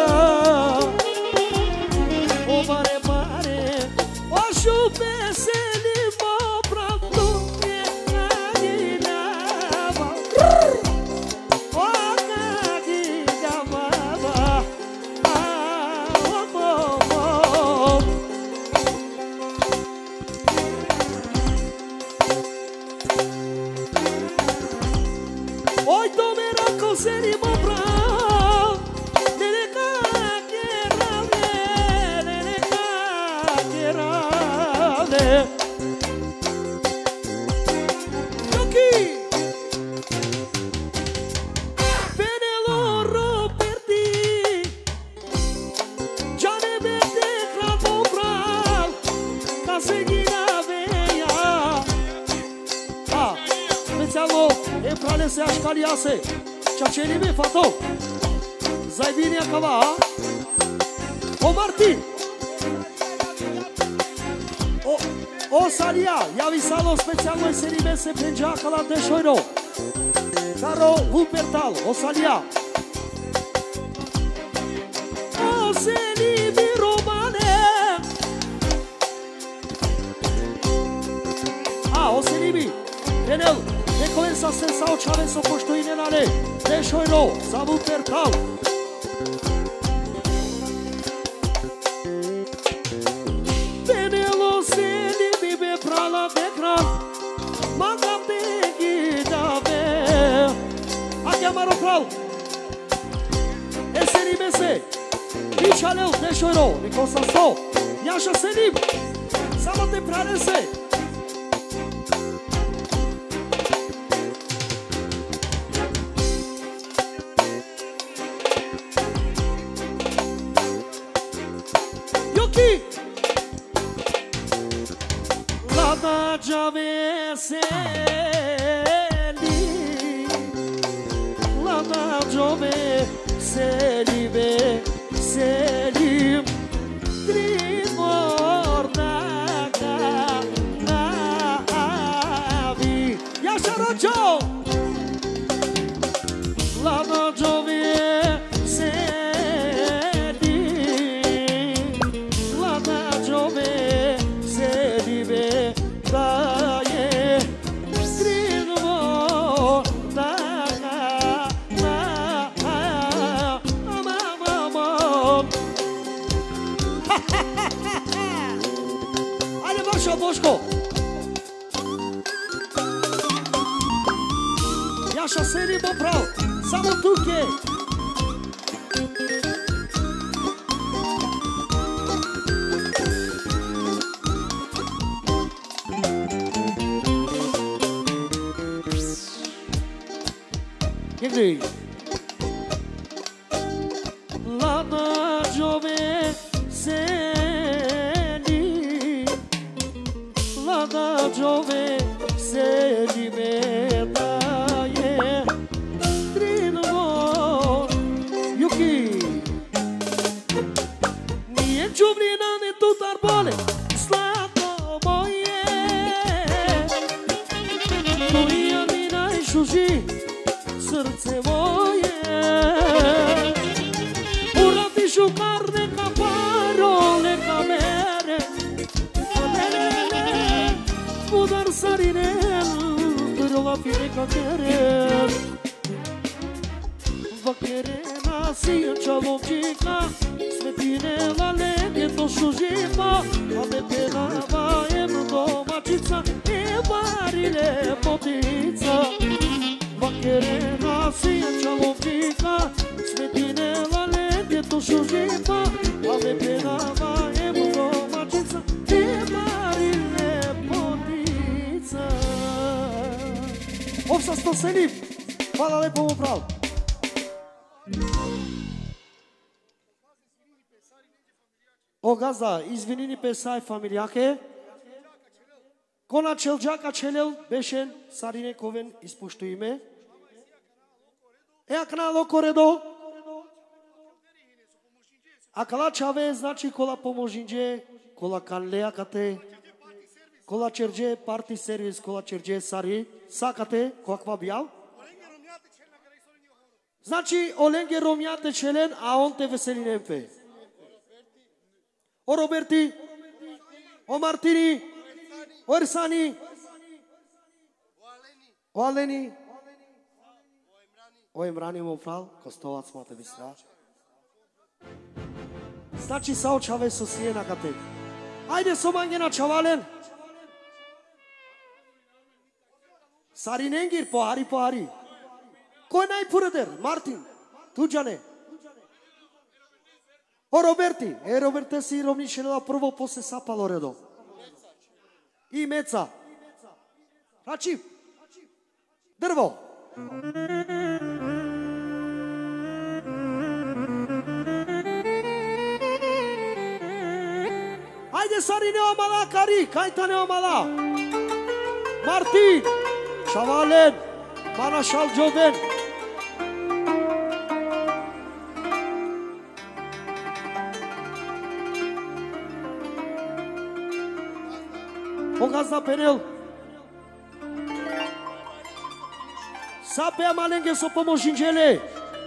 O pare Chupe se limo pra tu e carinava. O carinava. Ah, oh, oh, oh. serii mă vreau. Nene cacherale, nene cacherale. Yoki! Venelo Roberti, già ne vede cravo bravo, ca seguina veia. Ah, specialo, e prale se așcaliase, cea ce nime fato. Zai bine acaba, o Martin. O, o salia, ia visalo specialo e serime se plângea ca la deșoiro. Caro Hubertal, o salia. O serimi romane. A, o serimi. Enel, ne comienza a sensao ce avem să poștoi nenale. Deșoiro, za Hubertal. Venelo serimi be prala de gran. Magam de ghidave. Chiamaro Frau E serim ese Ichaleu deșoiro Nicosa sto Iașa serim Sama te prarese Yoki La da giavese Jove Selive Selim Trimordaga Navi Yaşa Rojo Lama Jove Selim Lama Jove Selive Daye Boșco Iașa serii mă vreau Samo tuche Gândui La da giove da giove se liberaie Trinvor Yuki Nije čuvrina ne tutar bole Slato moje Tuja mi najšuži Srce moje Urati šukar neka paro Neka mere Udar sarinel, pero la fine caquerel Va querena si în cealovcica Svetine la leghe to șujima Ame pena va em domacica E varile potița Va querena si în cealovcica Svetine la leghe to șujima Ame pena va em domacica E varile Овса сто Селим, hvala lepo mu prav. O gazda, izvinini pe saj familijake. Kona Čelđaka Čelel, Bešen, Sarine Koven, ispoštujime. E akna lokoredo. Akala čave, znači kola pomožinđe, kola kanlea kate. Kola Čerđe, party service, kola Čerđe, Sari, sakate, kakva bijal. Znači, Olenge Romjate Čelen, a on te veselinem pe. O Roberti, o Martini, o Ersani, o Aleni, o Emrani Mofral, Kostovac mate bistra. Znači, sao čave sosie na kate. Ajde, somangena čavalen. Sarinengir, pohari, pohari. Ko nai purder, Martin. Tu Giane. O Roberti, e Roberta si romnice la provo posse sapa loredo. I meța. Racip. Drvo. Haide Sarine Omala Cari, Caetane Omala. Martin, Chavalen, Manașal Joven. O gazda penel. Sape amalenge so pomožinžele.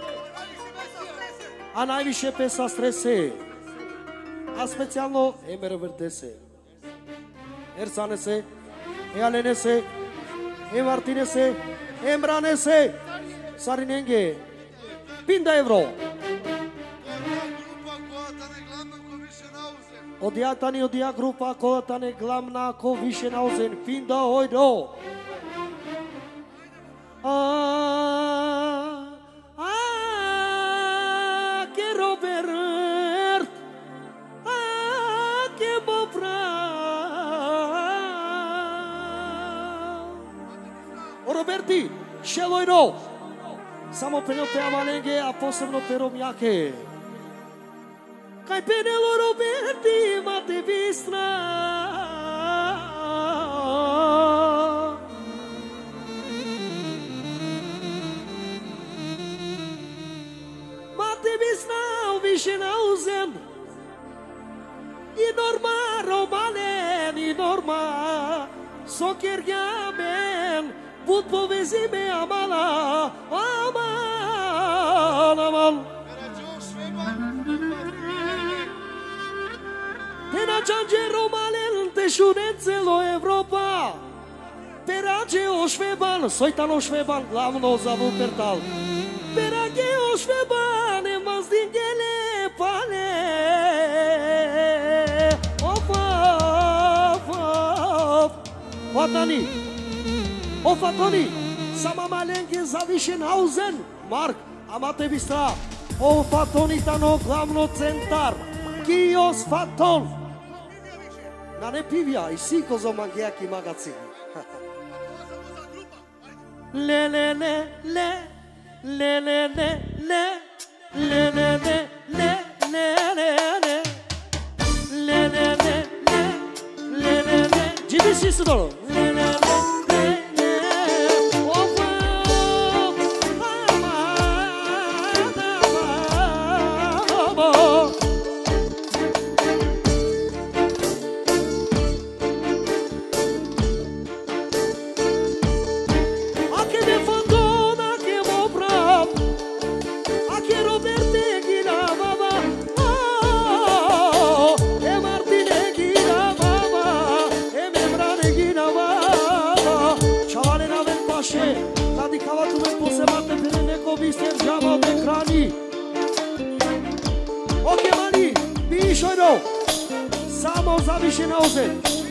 A najviše pesa strese. A specijalno Emer Vertese. Ersanese, E Alenese, E Martinese, E Mranese, Sarinenge. Pinda Evro. Odijatani odija grupa kolatane glavna ko više nauzen. Pinda ojdo. Ah, ah, che Robert, ah, che Bobra. O Roberti, šeloj no. Samo penel pe amalenge, a posebno pe romjake. Kaj penelo Roberti, mate vistra. Visnau više nauzen. I norma romalen, i norma soker gamen. Put povezi me amala, aman, aman. Te na čanđe romalen, te šunencelo Evropa. Perađe ošveban, sojtan ošveban, glavno za Vupertal. Perage ošvebane, mazdingele pane. Of, of, of. Fatani, o Fatoni, sama malenge zavišen hauzen. Mark, amate vistra, o Fatoni tano glavno centar. Kios Faton. Na ne pivja, i siko zo mangjaki magacin. Le, le, le, le. Le le le le le le le le le le le le le le le le Jimmy Sistolo le le le le Opa Samo zaviše nauze.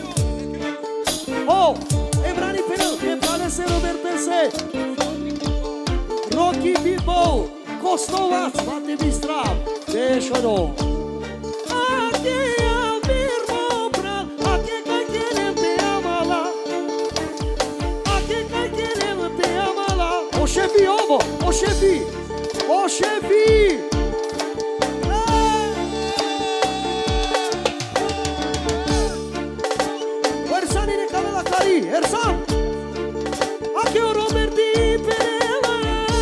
O, Ebrani Penel, Ebrane se Roberte se. Rocky Bibo, Kosnovac, Mate Bistrav, Dešodo. Ake Albir Mobran, ake kaj kelem te amala. Ake kaj kelem te amala. O šefi ovo, o šefi, o šefi. Ersan, ake o Roberti Penela.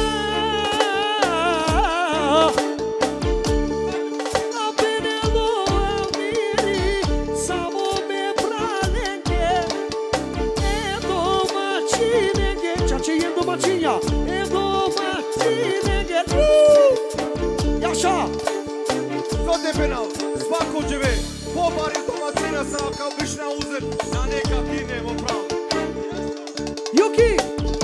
A Penelo Almiri, samo me pralenge. E domaćinenge, čače je domaćinja. E domaćinenge. Jaša. Zote penal, svako dževe. Pobari domaćina sa kao višna uzer. Na neka ti nemo pravo. Yuki!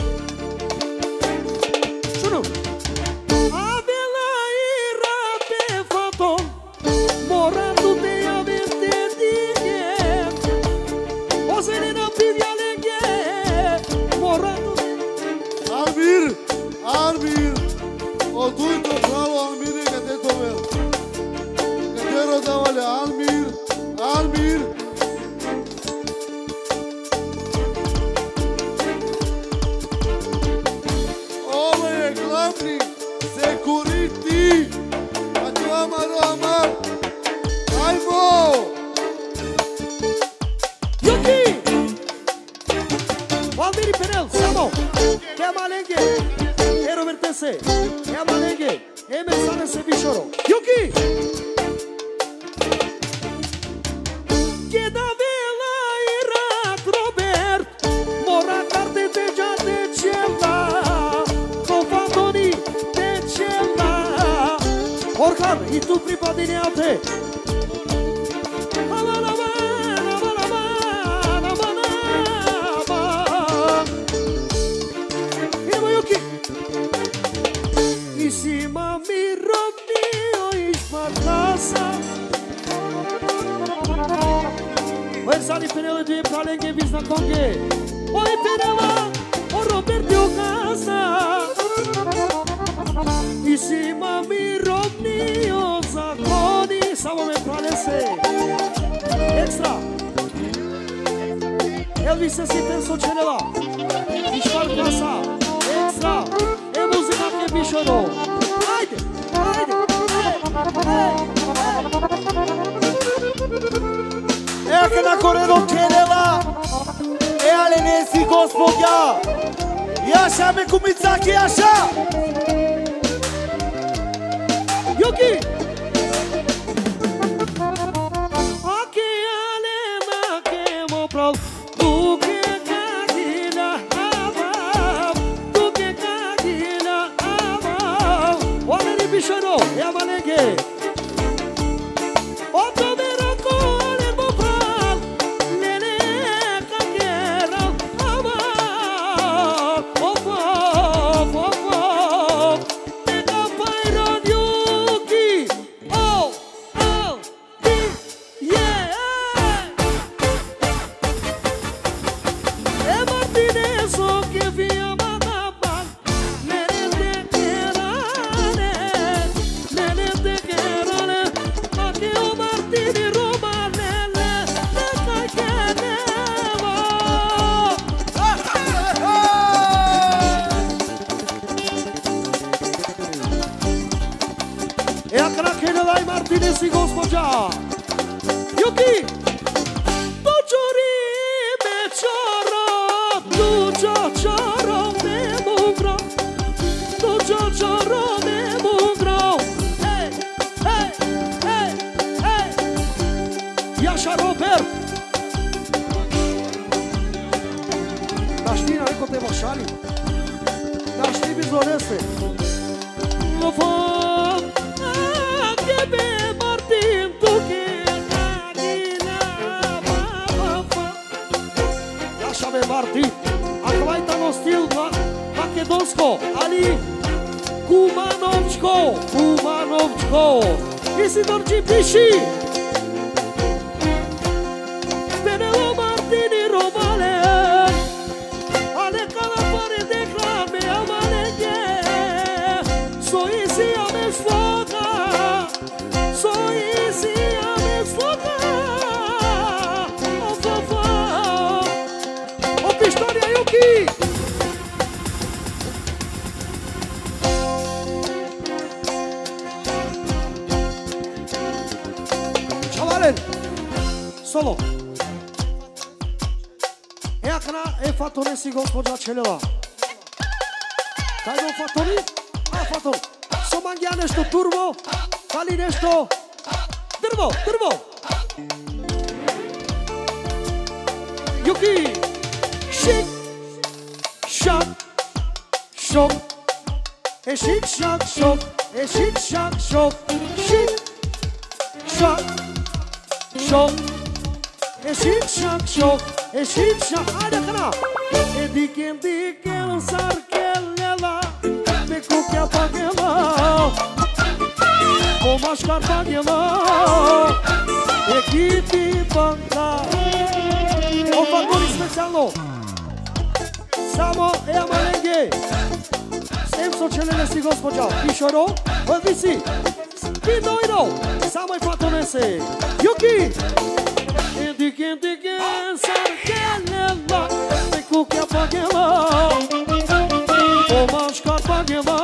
Şunu! Avela ira pe faton, morando te avete dinge. O selena pivia lenge, morando. Arbir, Arbir. Моето право Алмире, къде доме? Къде родавале? Алмир, Алмир. Ова е главни секурити. Аклама Роман. Аймо! Yuki! Valmiri Penel, Samo, Kemalenge, E Robertese, Kemalenge, E Mesane Sevișoro. Yuki! Chedavela Irat Robert, Mora carte deja de ceva, Covadoni de ceva, Orhan, e tu priva din alte. Sali Penela de Pralengue Visna Conge. Oi Penela, o Roberto o casa. E se mami romni o zakoni, samo me pralese. Extra. Elvis se si penso cenela. Ishvar clasa. Extra. E muzica che bishono. Haide, haide. Eka na koreno kenela, e ale nesi gospodja, Jaša me kumicaki Jaša. Yuki! Ake ale na kemo prav, tuke kadina avav, tuke kadina avav. Olha ali bichano, é a Malengue. Martinez i gospodja Yuki Dočori me čara Duča čara me mugra Duča čara me mugra Hej, hej, hej, hej Jaša Robert Da știi, n-ai te mă șali Da știi, bizonese Mă fac Martin, acum no stil makedonsko, ali Kumanovčko, Kumanovčko, Isidor Čipiši, Penelo Martini Romale, ale calapare de clame amarenge, soisi ame sloga, soisi ame sloga. História Yuki! Chavalen! Solo! E acra e fatore si gospodja Čelela. Kaj do fatori? A fator! So mangia nešto turbo, fali nešto drvo, drvo! Yuki! Shik, shak, shok, e shik, shak, shok, e shik, shak, shok, shik, shak, shok, e shik, shak, shok, e shik, shak, haide cana! E diken, diken, sarkelela, pe cuchea paghela, o mașcar paghela, e kiti banca, o favori specialno. Samo e a Malengue Emso celele si gospođa, Pišoro, visi, Pindojno, samo je fatonese, Juki, Indi kendi gensar gelela, ne kukja pagela, Omaška pagela,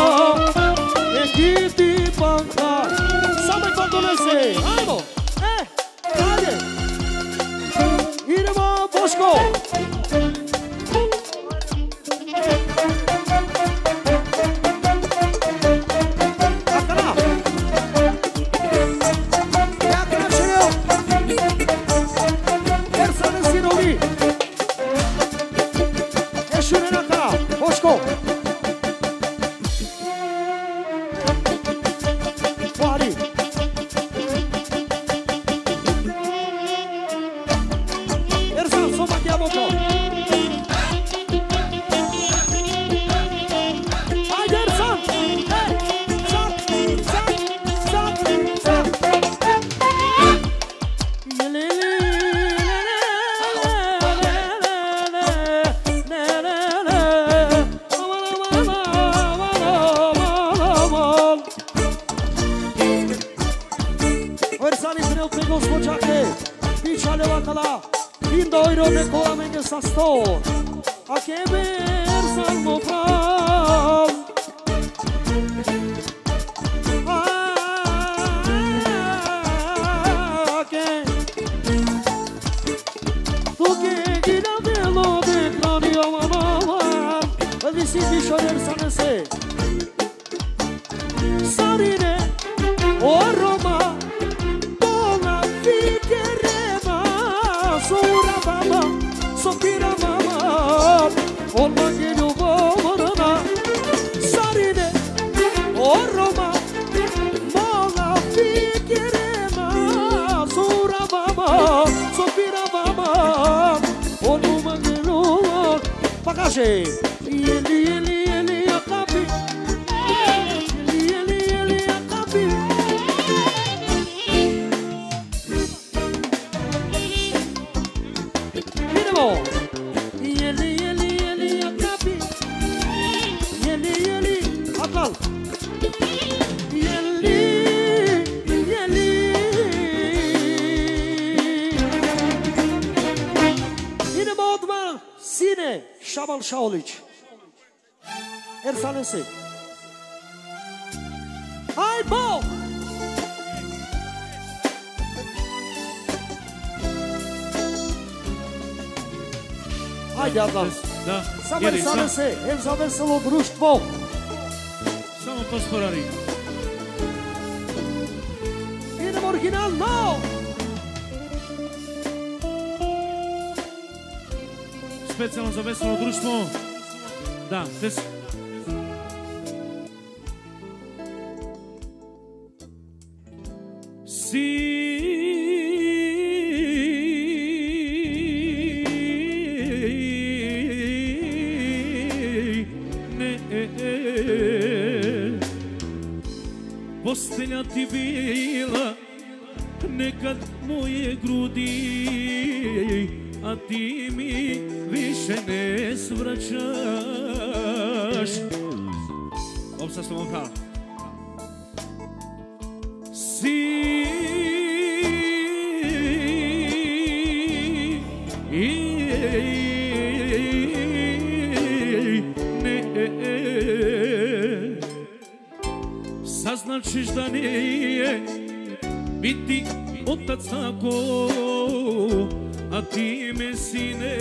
Ekiti banka, samo je fatonese, ajmo, e, dalje, idemo Boško. Šaulić, Ersanese. Ajmo! Ajde, Adnan. Da. Samo Ersanese, em za veselo društvo. Samo posporari. Idemo originalno! Specijalno za veselo društvo. Da, des. Si ne postelja ti bila nekad moje grudi, a ti mi više ne svraćaš. Opsa slovom hvala. Si ne saznačiš da nije biti otac tako, a ti me sine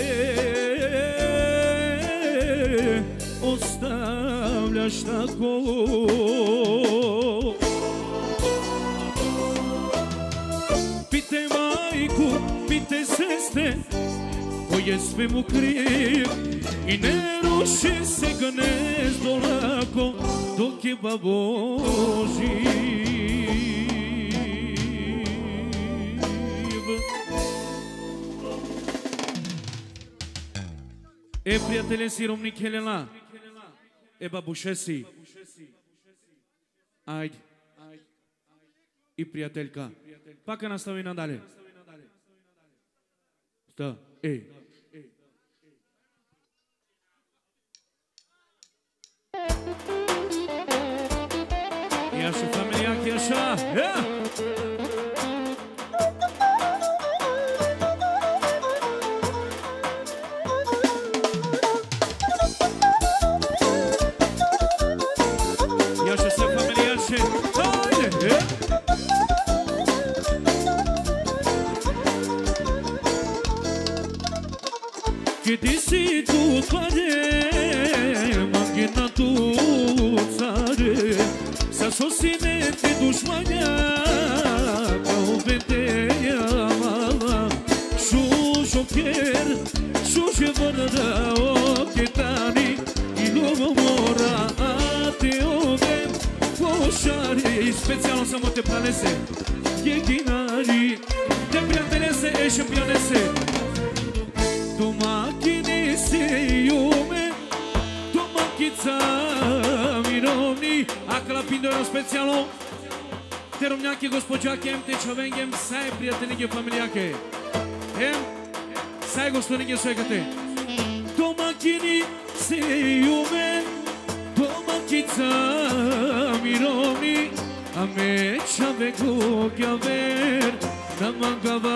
ostavljaš tako. Pitaj majku, pitaj sestre, ko je svemu kriv, i ne ruši se gnezdo lako dok je babo živ. E, prijatelje si Romnik Helena, e, babuše si, ajde, i prijateljka, paka nastavi nadalje. Da, e. Ia și familia că e așa. Yeah! Ia și să familia și... Haide! Yeah! Che ti sei tu fare, ma che na tu zare, sa sosinete dușmania, ca o venteia mala, șu șocher, șu și vără ochetani, ilumo mora, ate ove, coșare, special să mă te planese, e ghinari, te priantelese e și pionese. Tu macchine sei ume, tu macchizza mirovni, a la pindora specialo, te romnjake gospođake, te čovengem, saj prijateljike familijake, em, saj gospodinje svegate. Tu macchine sei ume, tu macchizza mirovni, a me čaveku kjaver, da mancava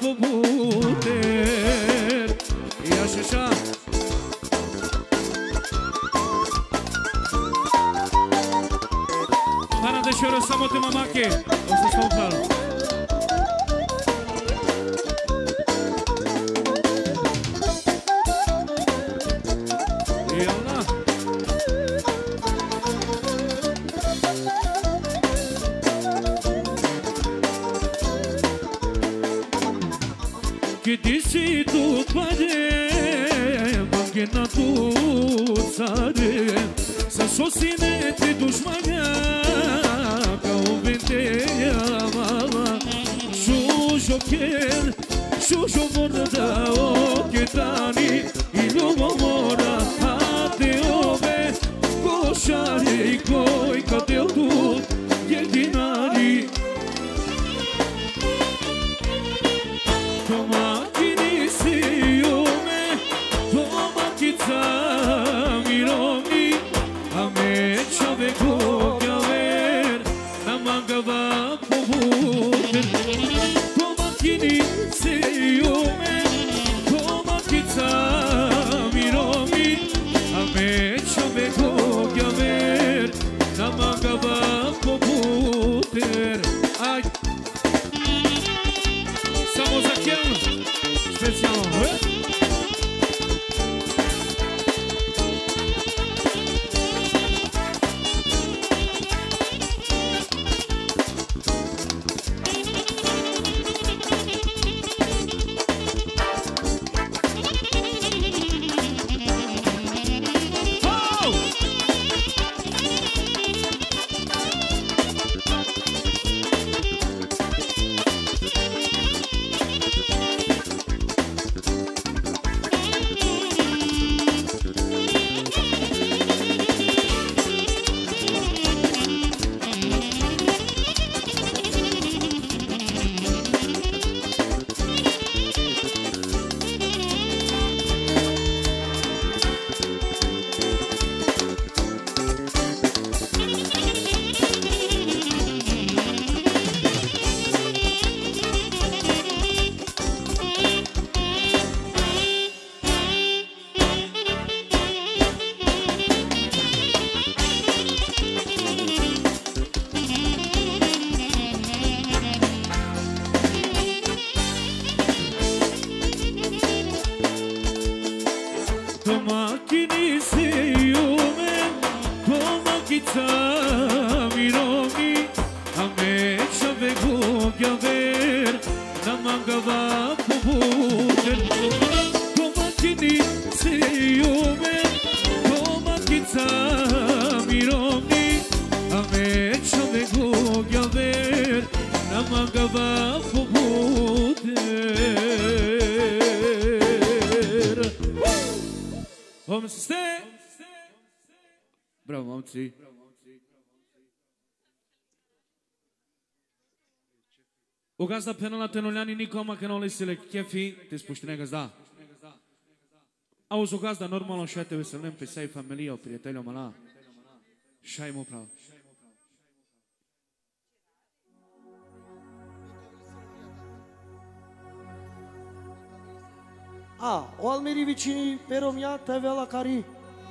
poter. Ia și așa. Pana de șoră să mă te mamache. O să spun clar. Iala. Che ti sei tu pare, ma che na tu zare, sa sosinete dușmania, ca o venteia mala, șu șocher, șu șovără da ochetani, ilumo mora, ate ove, coșare-i coi, ca teu tu, e dinari. Bravo, momci. O gazda penala Tenoleani nikoma că nu le sile chefi, te spuștine gazda. Auzi o gazda normalno še te veselim pe sej familijo, prijateljo mala. Šajmo prav. A, o almiri vicini per Romia te vela cari.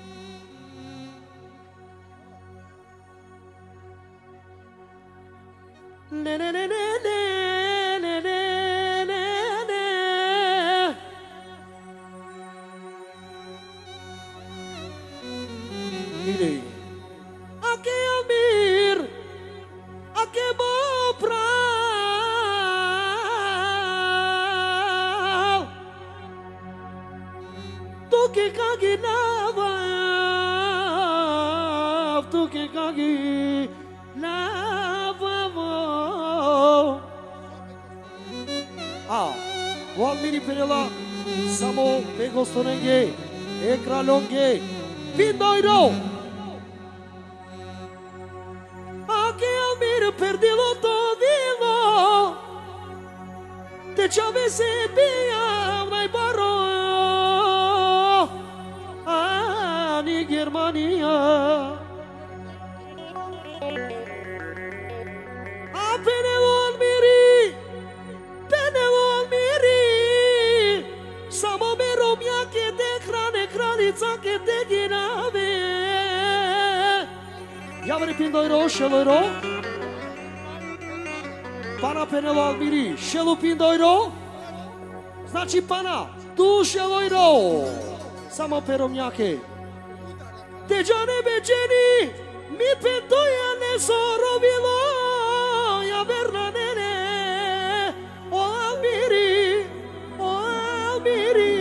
Ne ne ne ne ne ne ne ne ne. Mire. Ake Almir, ake Bopra. Tu que caginava, tu que caginava. Ah, o Almiri Perela, Samo, Pegostonenge, Ekralonge, Pindoiro. Aqui Almiri perdilo todilo, te chave se pia, mai baro, ani Germania. Apene Almiri, pene Almiri, samo me Romia che te crane cranița che te ginave. Ja vre Pindoiro, Šelojro. Pana pene Almiri, Šelu Pindoiro. Znači pana, tu Šelojro. Samo pe Romjake. Deja ne beđeni, mi pentoja ne sorovilo. Ja verna nene, o Almiri, o Almiri.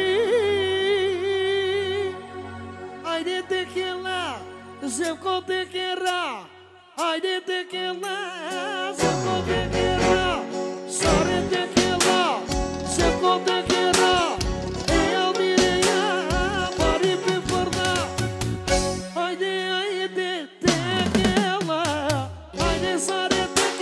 Ajde te kela, Zemko te kera. Ajde te kela, Zemko te kera. Sare te kela, Zemko te kera. E Almiri ja, pari pe forna. Ajde, ajde te kela, ajde sare.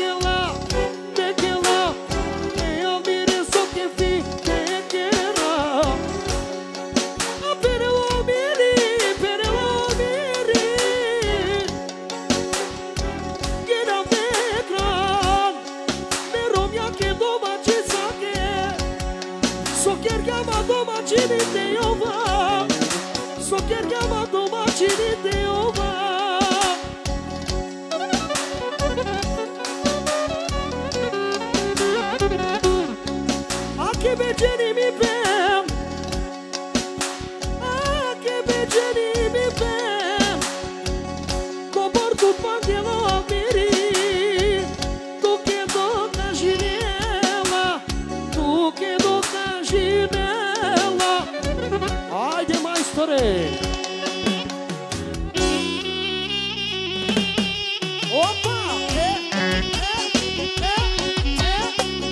Domaćini ova, soker gama domaćini ova. Ake beđeni mi pem, ake beđeni mi pem. Dobor tu pandjelo Almiri, tu ke do kažinela, tu ke do kažinela. Ajde majstore. Opa, e, e, e, e.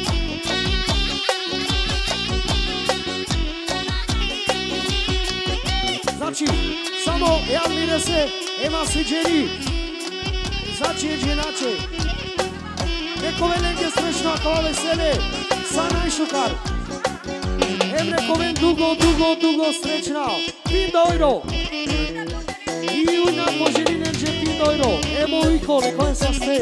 Znači, samo Almire se, ema se dženi. Znači je dženače. Neko velenge srećno, kao vesele, sana i šukar. Emre Koven dugo, dugo, dugo srećna. Pindoiro. I una poželinen že Pindoiro. Emo iko, nekojem sa ste.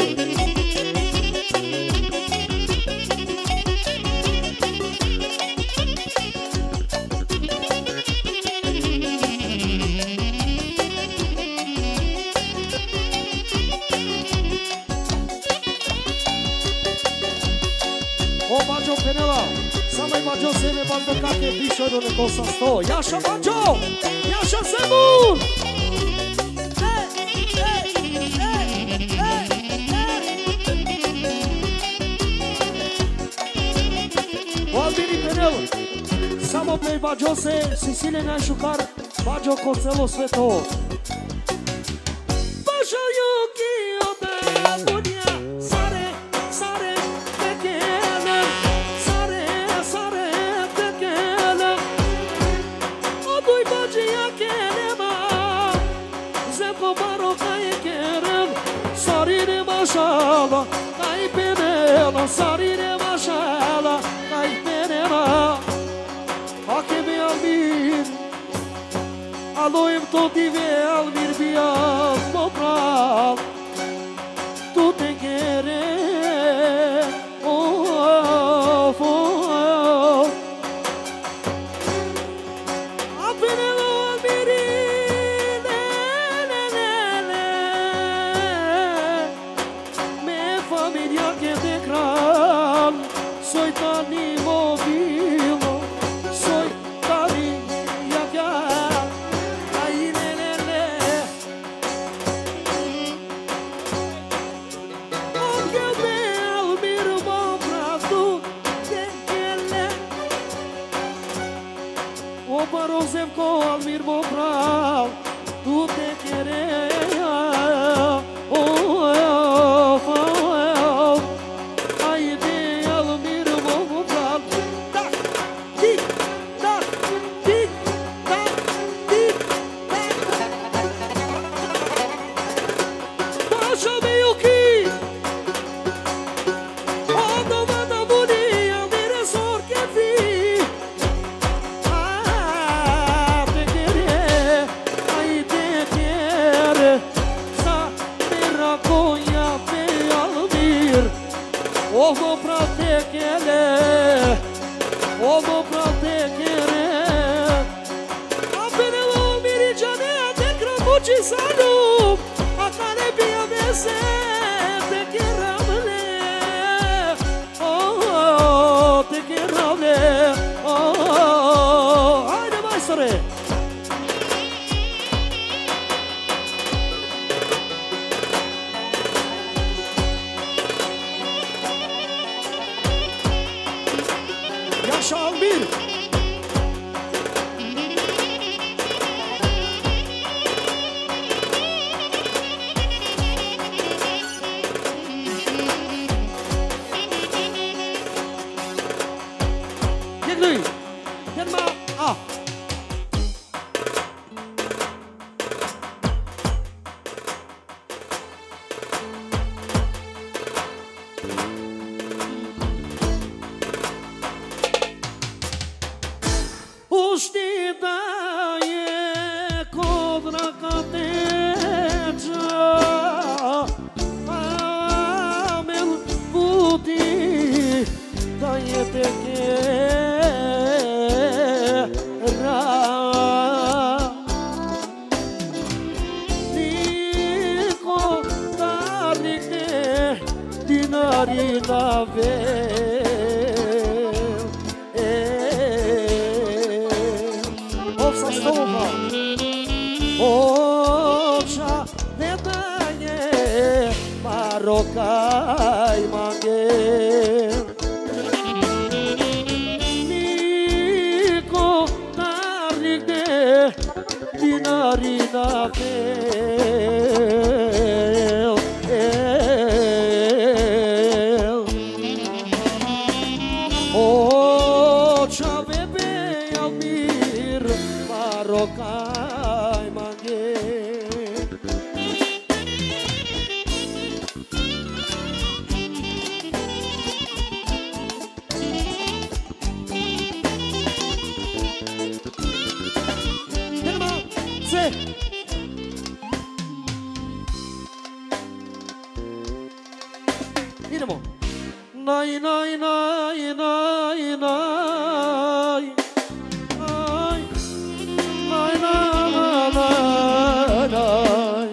O Bađo Penela. Samaj Bađo se ne bazda kakve piše do neko sa sto. Jaša Bađo! Jaša Zemun! E, e, e, e, e. O Almiri Penel. Samo plej Bađo se, Sisile najšukar, Bađo ko celo sveto. Bađo Juki ode Dunja, Sare, Sare, Tekele. Sarire maşala, kay penela, sarire maşala, kay penela. Hakeme Almir, aloim toti ve Almir bias popral. Tu te quere, oh, oh, oh. famiglia che te cran, soi tani mobilo, soi tani yaga, ai le le le. Anche me al mirmo prato che le. O parosem ko al mirmo prato, tu te queres. Ovo pra te querer, ovo pra te querer. Apene lo mirigiane te cramuci sanu, a care bia mese te queramle. Oh, te queramle. Oh, haydi maestro. Almir. Giết lui. Thiên ma. À. Puštita je kod rakateđa, amen puti da je tekera. Niko tarnike dinari na ve. Oča ne daje Marokaj mange. Niko dar nigde dinari na vel. Oča bebe Almir Marokaj mange. Idemo. Naj, naj, naj, naj, naj. Naj, naj, naj, naj, naj.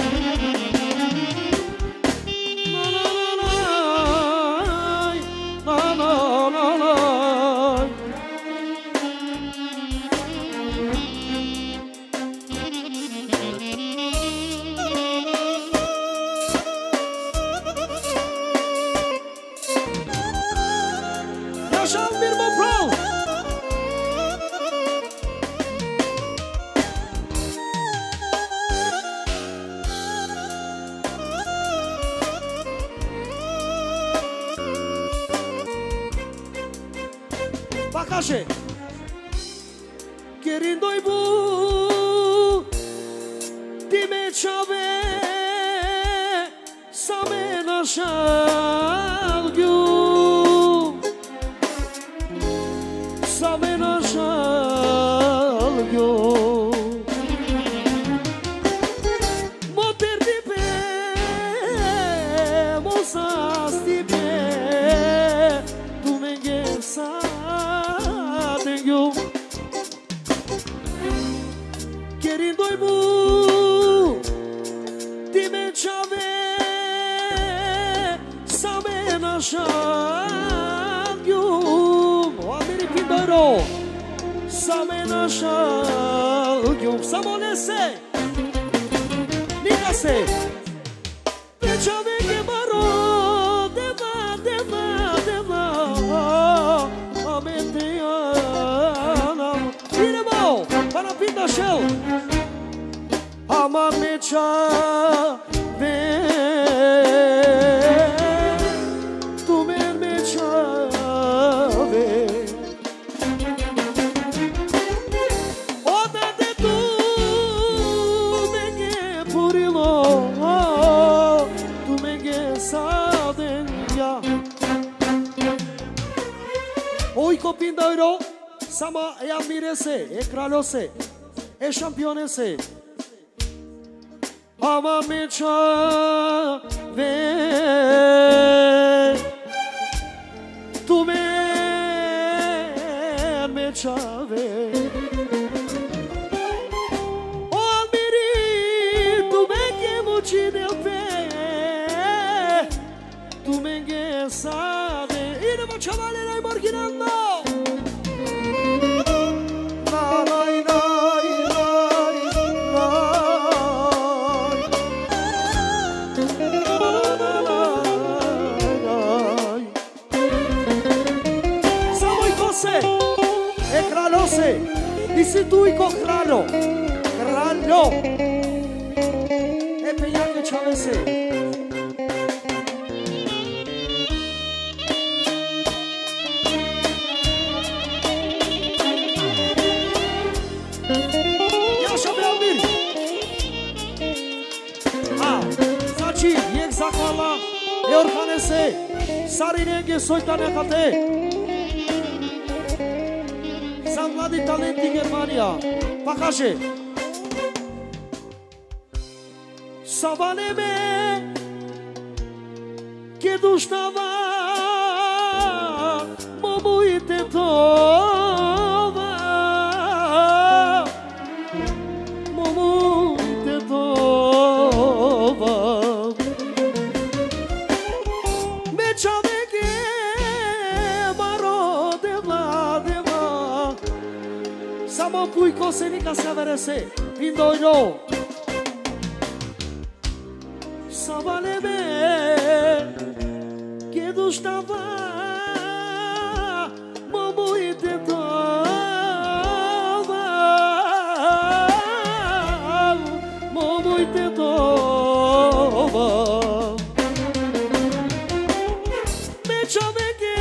Bakaje, querido e bu, dime chave, samena shalgu, samena shalgu. Moter de pé, moças de pé, tu me engueças. Querido e bu, dime chave, Samenoshagum Amiri Pindoro Samenoshagum Samonese Nikase Pechave que baro Deva Deva Deva Ameteana Irmão Para Pinda Shell Amamecha Pindairo, sama e admirese, e kralose, e championese. Ama mecha ve, tu me mecha ve. O admiri, tu me que muci del pe, tu me que sade, e ne mo chavale dai morginando. Disse tu e com cralho, cralho, é pegar que chavese. Ja chamei o Mir. Ah, Sachi, yek zakala, e orkanese, sarinenge soitane kate. Mladi talenti Germania, Pakaže. Savaneme, que dustava, momuite tova, momuite tova. Me chaveke, maro deva deva. Samo pui kosenika se verese, pindoiro. Savaleme, que dustava, momuite tova, momuite tova. Me chaveke,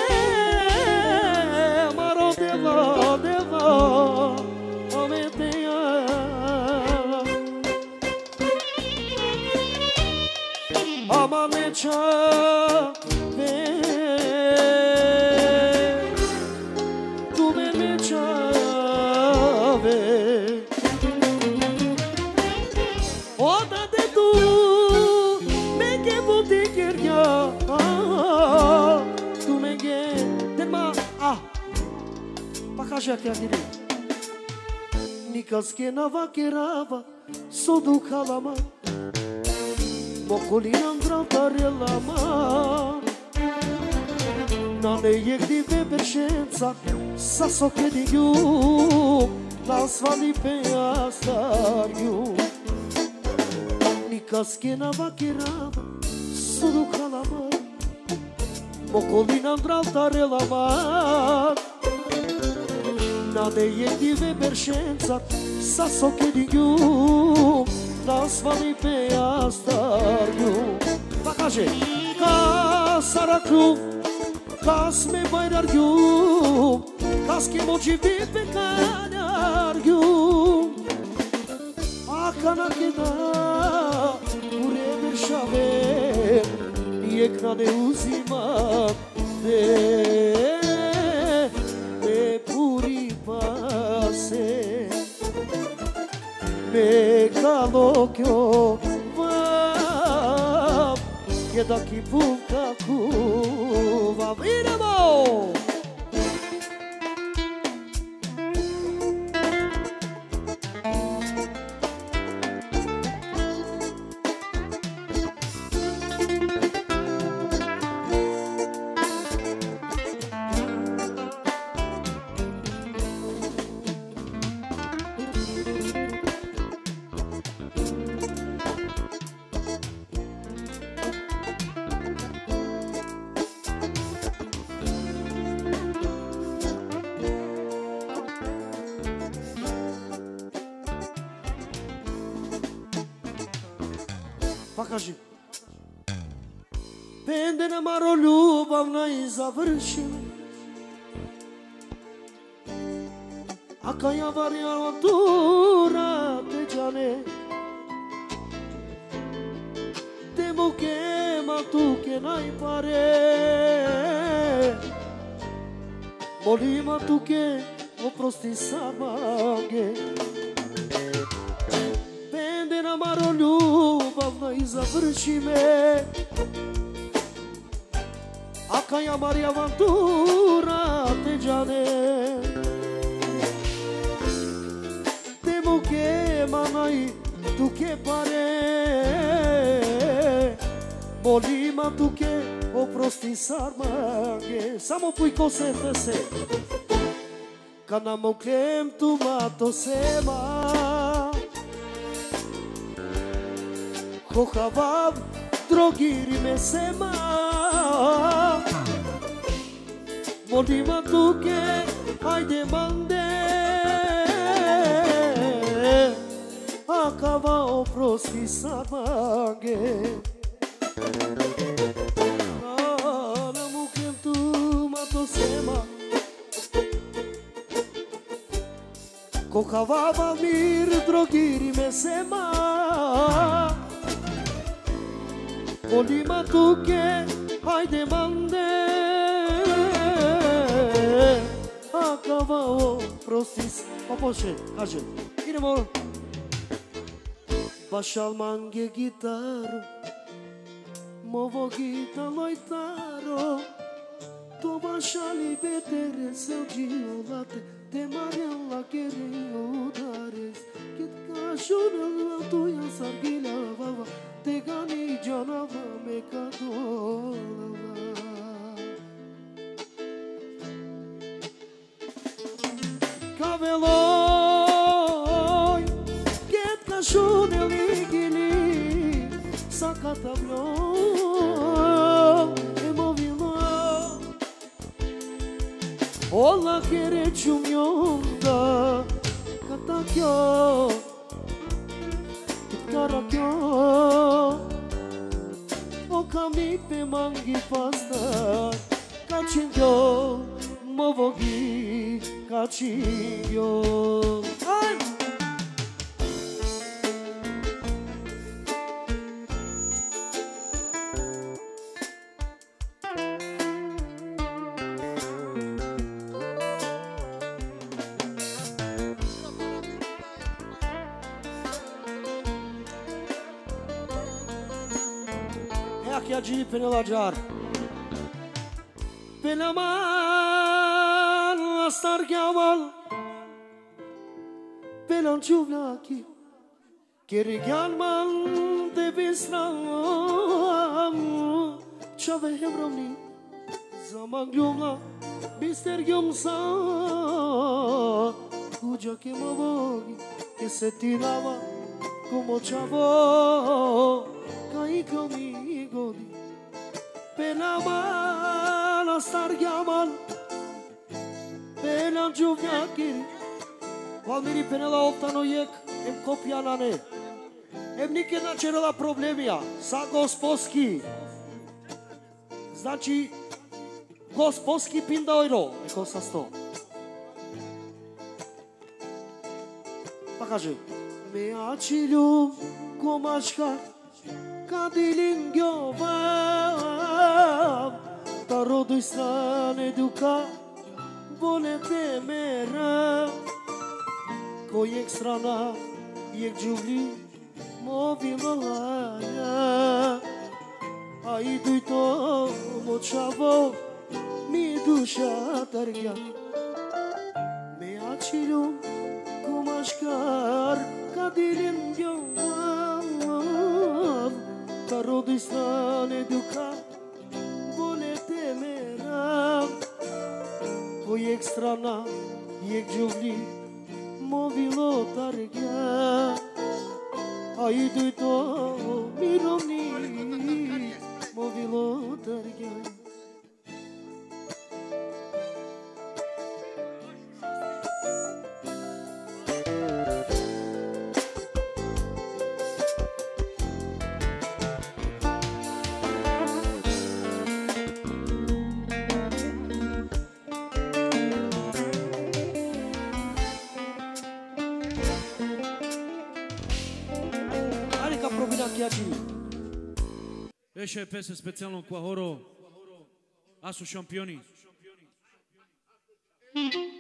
maro deva deva. Ama mecha ve, tu me mecha ve. Oda de tu me que voti queria, tu me que tema ah, Pakaže aqui aqui. Nikas que nava kerava, sodu kalama. Mokolina ndravtarela ma Nane jek di veperscenza Sa so che di giù La svali pe astarju Nikas che nava kirava Sudu kalama Mokolina ndravtarela ma Nane jek di veperscenza Sa so che di giù Nasvali pe astarju Pakaže Ka sarakru Kas me bajrarju Kas ke moći vipe kanjarju Akana keda Ure veršave Nijek na ne uzima Te Te puri pase Me kalokyo vam Je da ki puvka kuvam Idemo! кажи. Пенде на маро любовна и завършим. Ака я варя тура те джане. Те муке ма туке най паре. Моли ма туке опрости самаге. Пенде на маро любовна и завършиме. Aca ya Maria Aventura te jane Temo que manai tu que pare Molima tu que o prosti sarmage Samo pui cosente se Canamo clem tu mato sema Kochavav drogiri me sema Molima tu que ai demande Acaba o prosti samange Ana mukem tu mato sema Kochava mir drogiri me sema Molima tu que ai demande Acaba o prostis Popoše, kaže Idemo Bašal mange gitaru Movo gita lojtaro To bašali betere se uđiolate Te marjala kere udares Kit kašunel tuja sargila vava Te gani janava me kadolava Caveloi Ket kašunel igili Sakatavlo Emovilo Ola kere čumjonda Katakyo Karakyo Okami pe mangi pasta Kachingyo Movogi Kachingyo Ay! Aqui a de Penela Jar Pelaman Astar Gyamal Pelan Chuvlaki Kirigyanman De Bisram Chave Hebroni Zaman Gyumla Bister Gyumsa Kuja ke mavogi Que se tirava Como chavo Cai comigo Pela mala sargyaman Pela džuvnjaki Valmiri penela oltano jek Em kopjanane Em nikad načerala problemija Sa gospodski Znači Gospodski pindojro Neko sa sto Pa kaže Me ačiljum Komačka Kadilin gjovam Ta roduj strane duka Vole te mera Ko jek strana Jek džuvli Movilo anja A iduj to močavo Mi duša targja Me ačiljum Komaškar Kadilin gjovam Ta roduj strane duka Vole te mera Ko jek strana Jek džuvli Movilo targja A iduj to mirovni Movilo targja Amiati. Jeszcze e pesę specjalną kwa Horo. Asu Championi.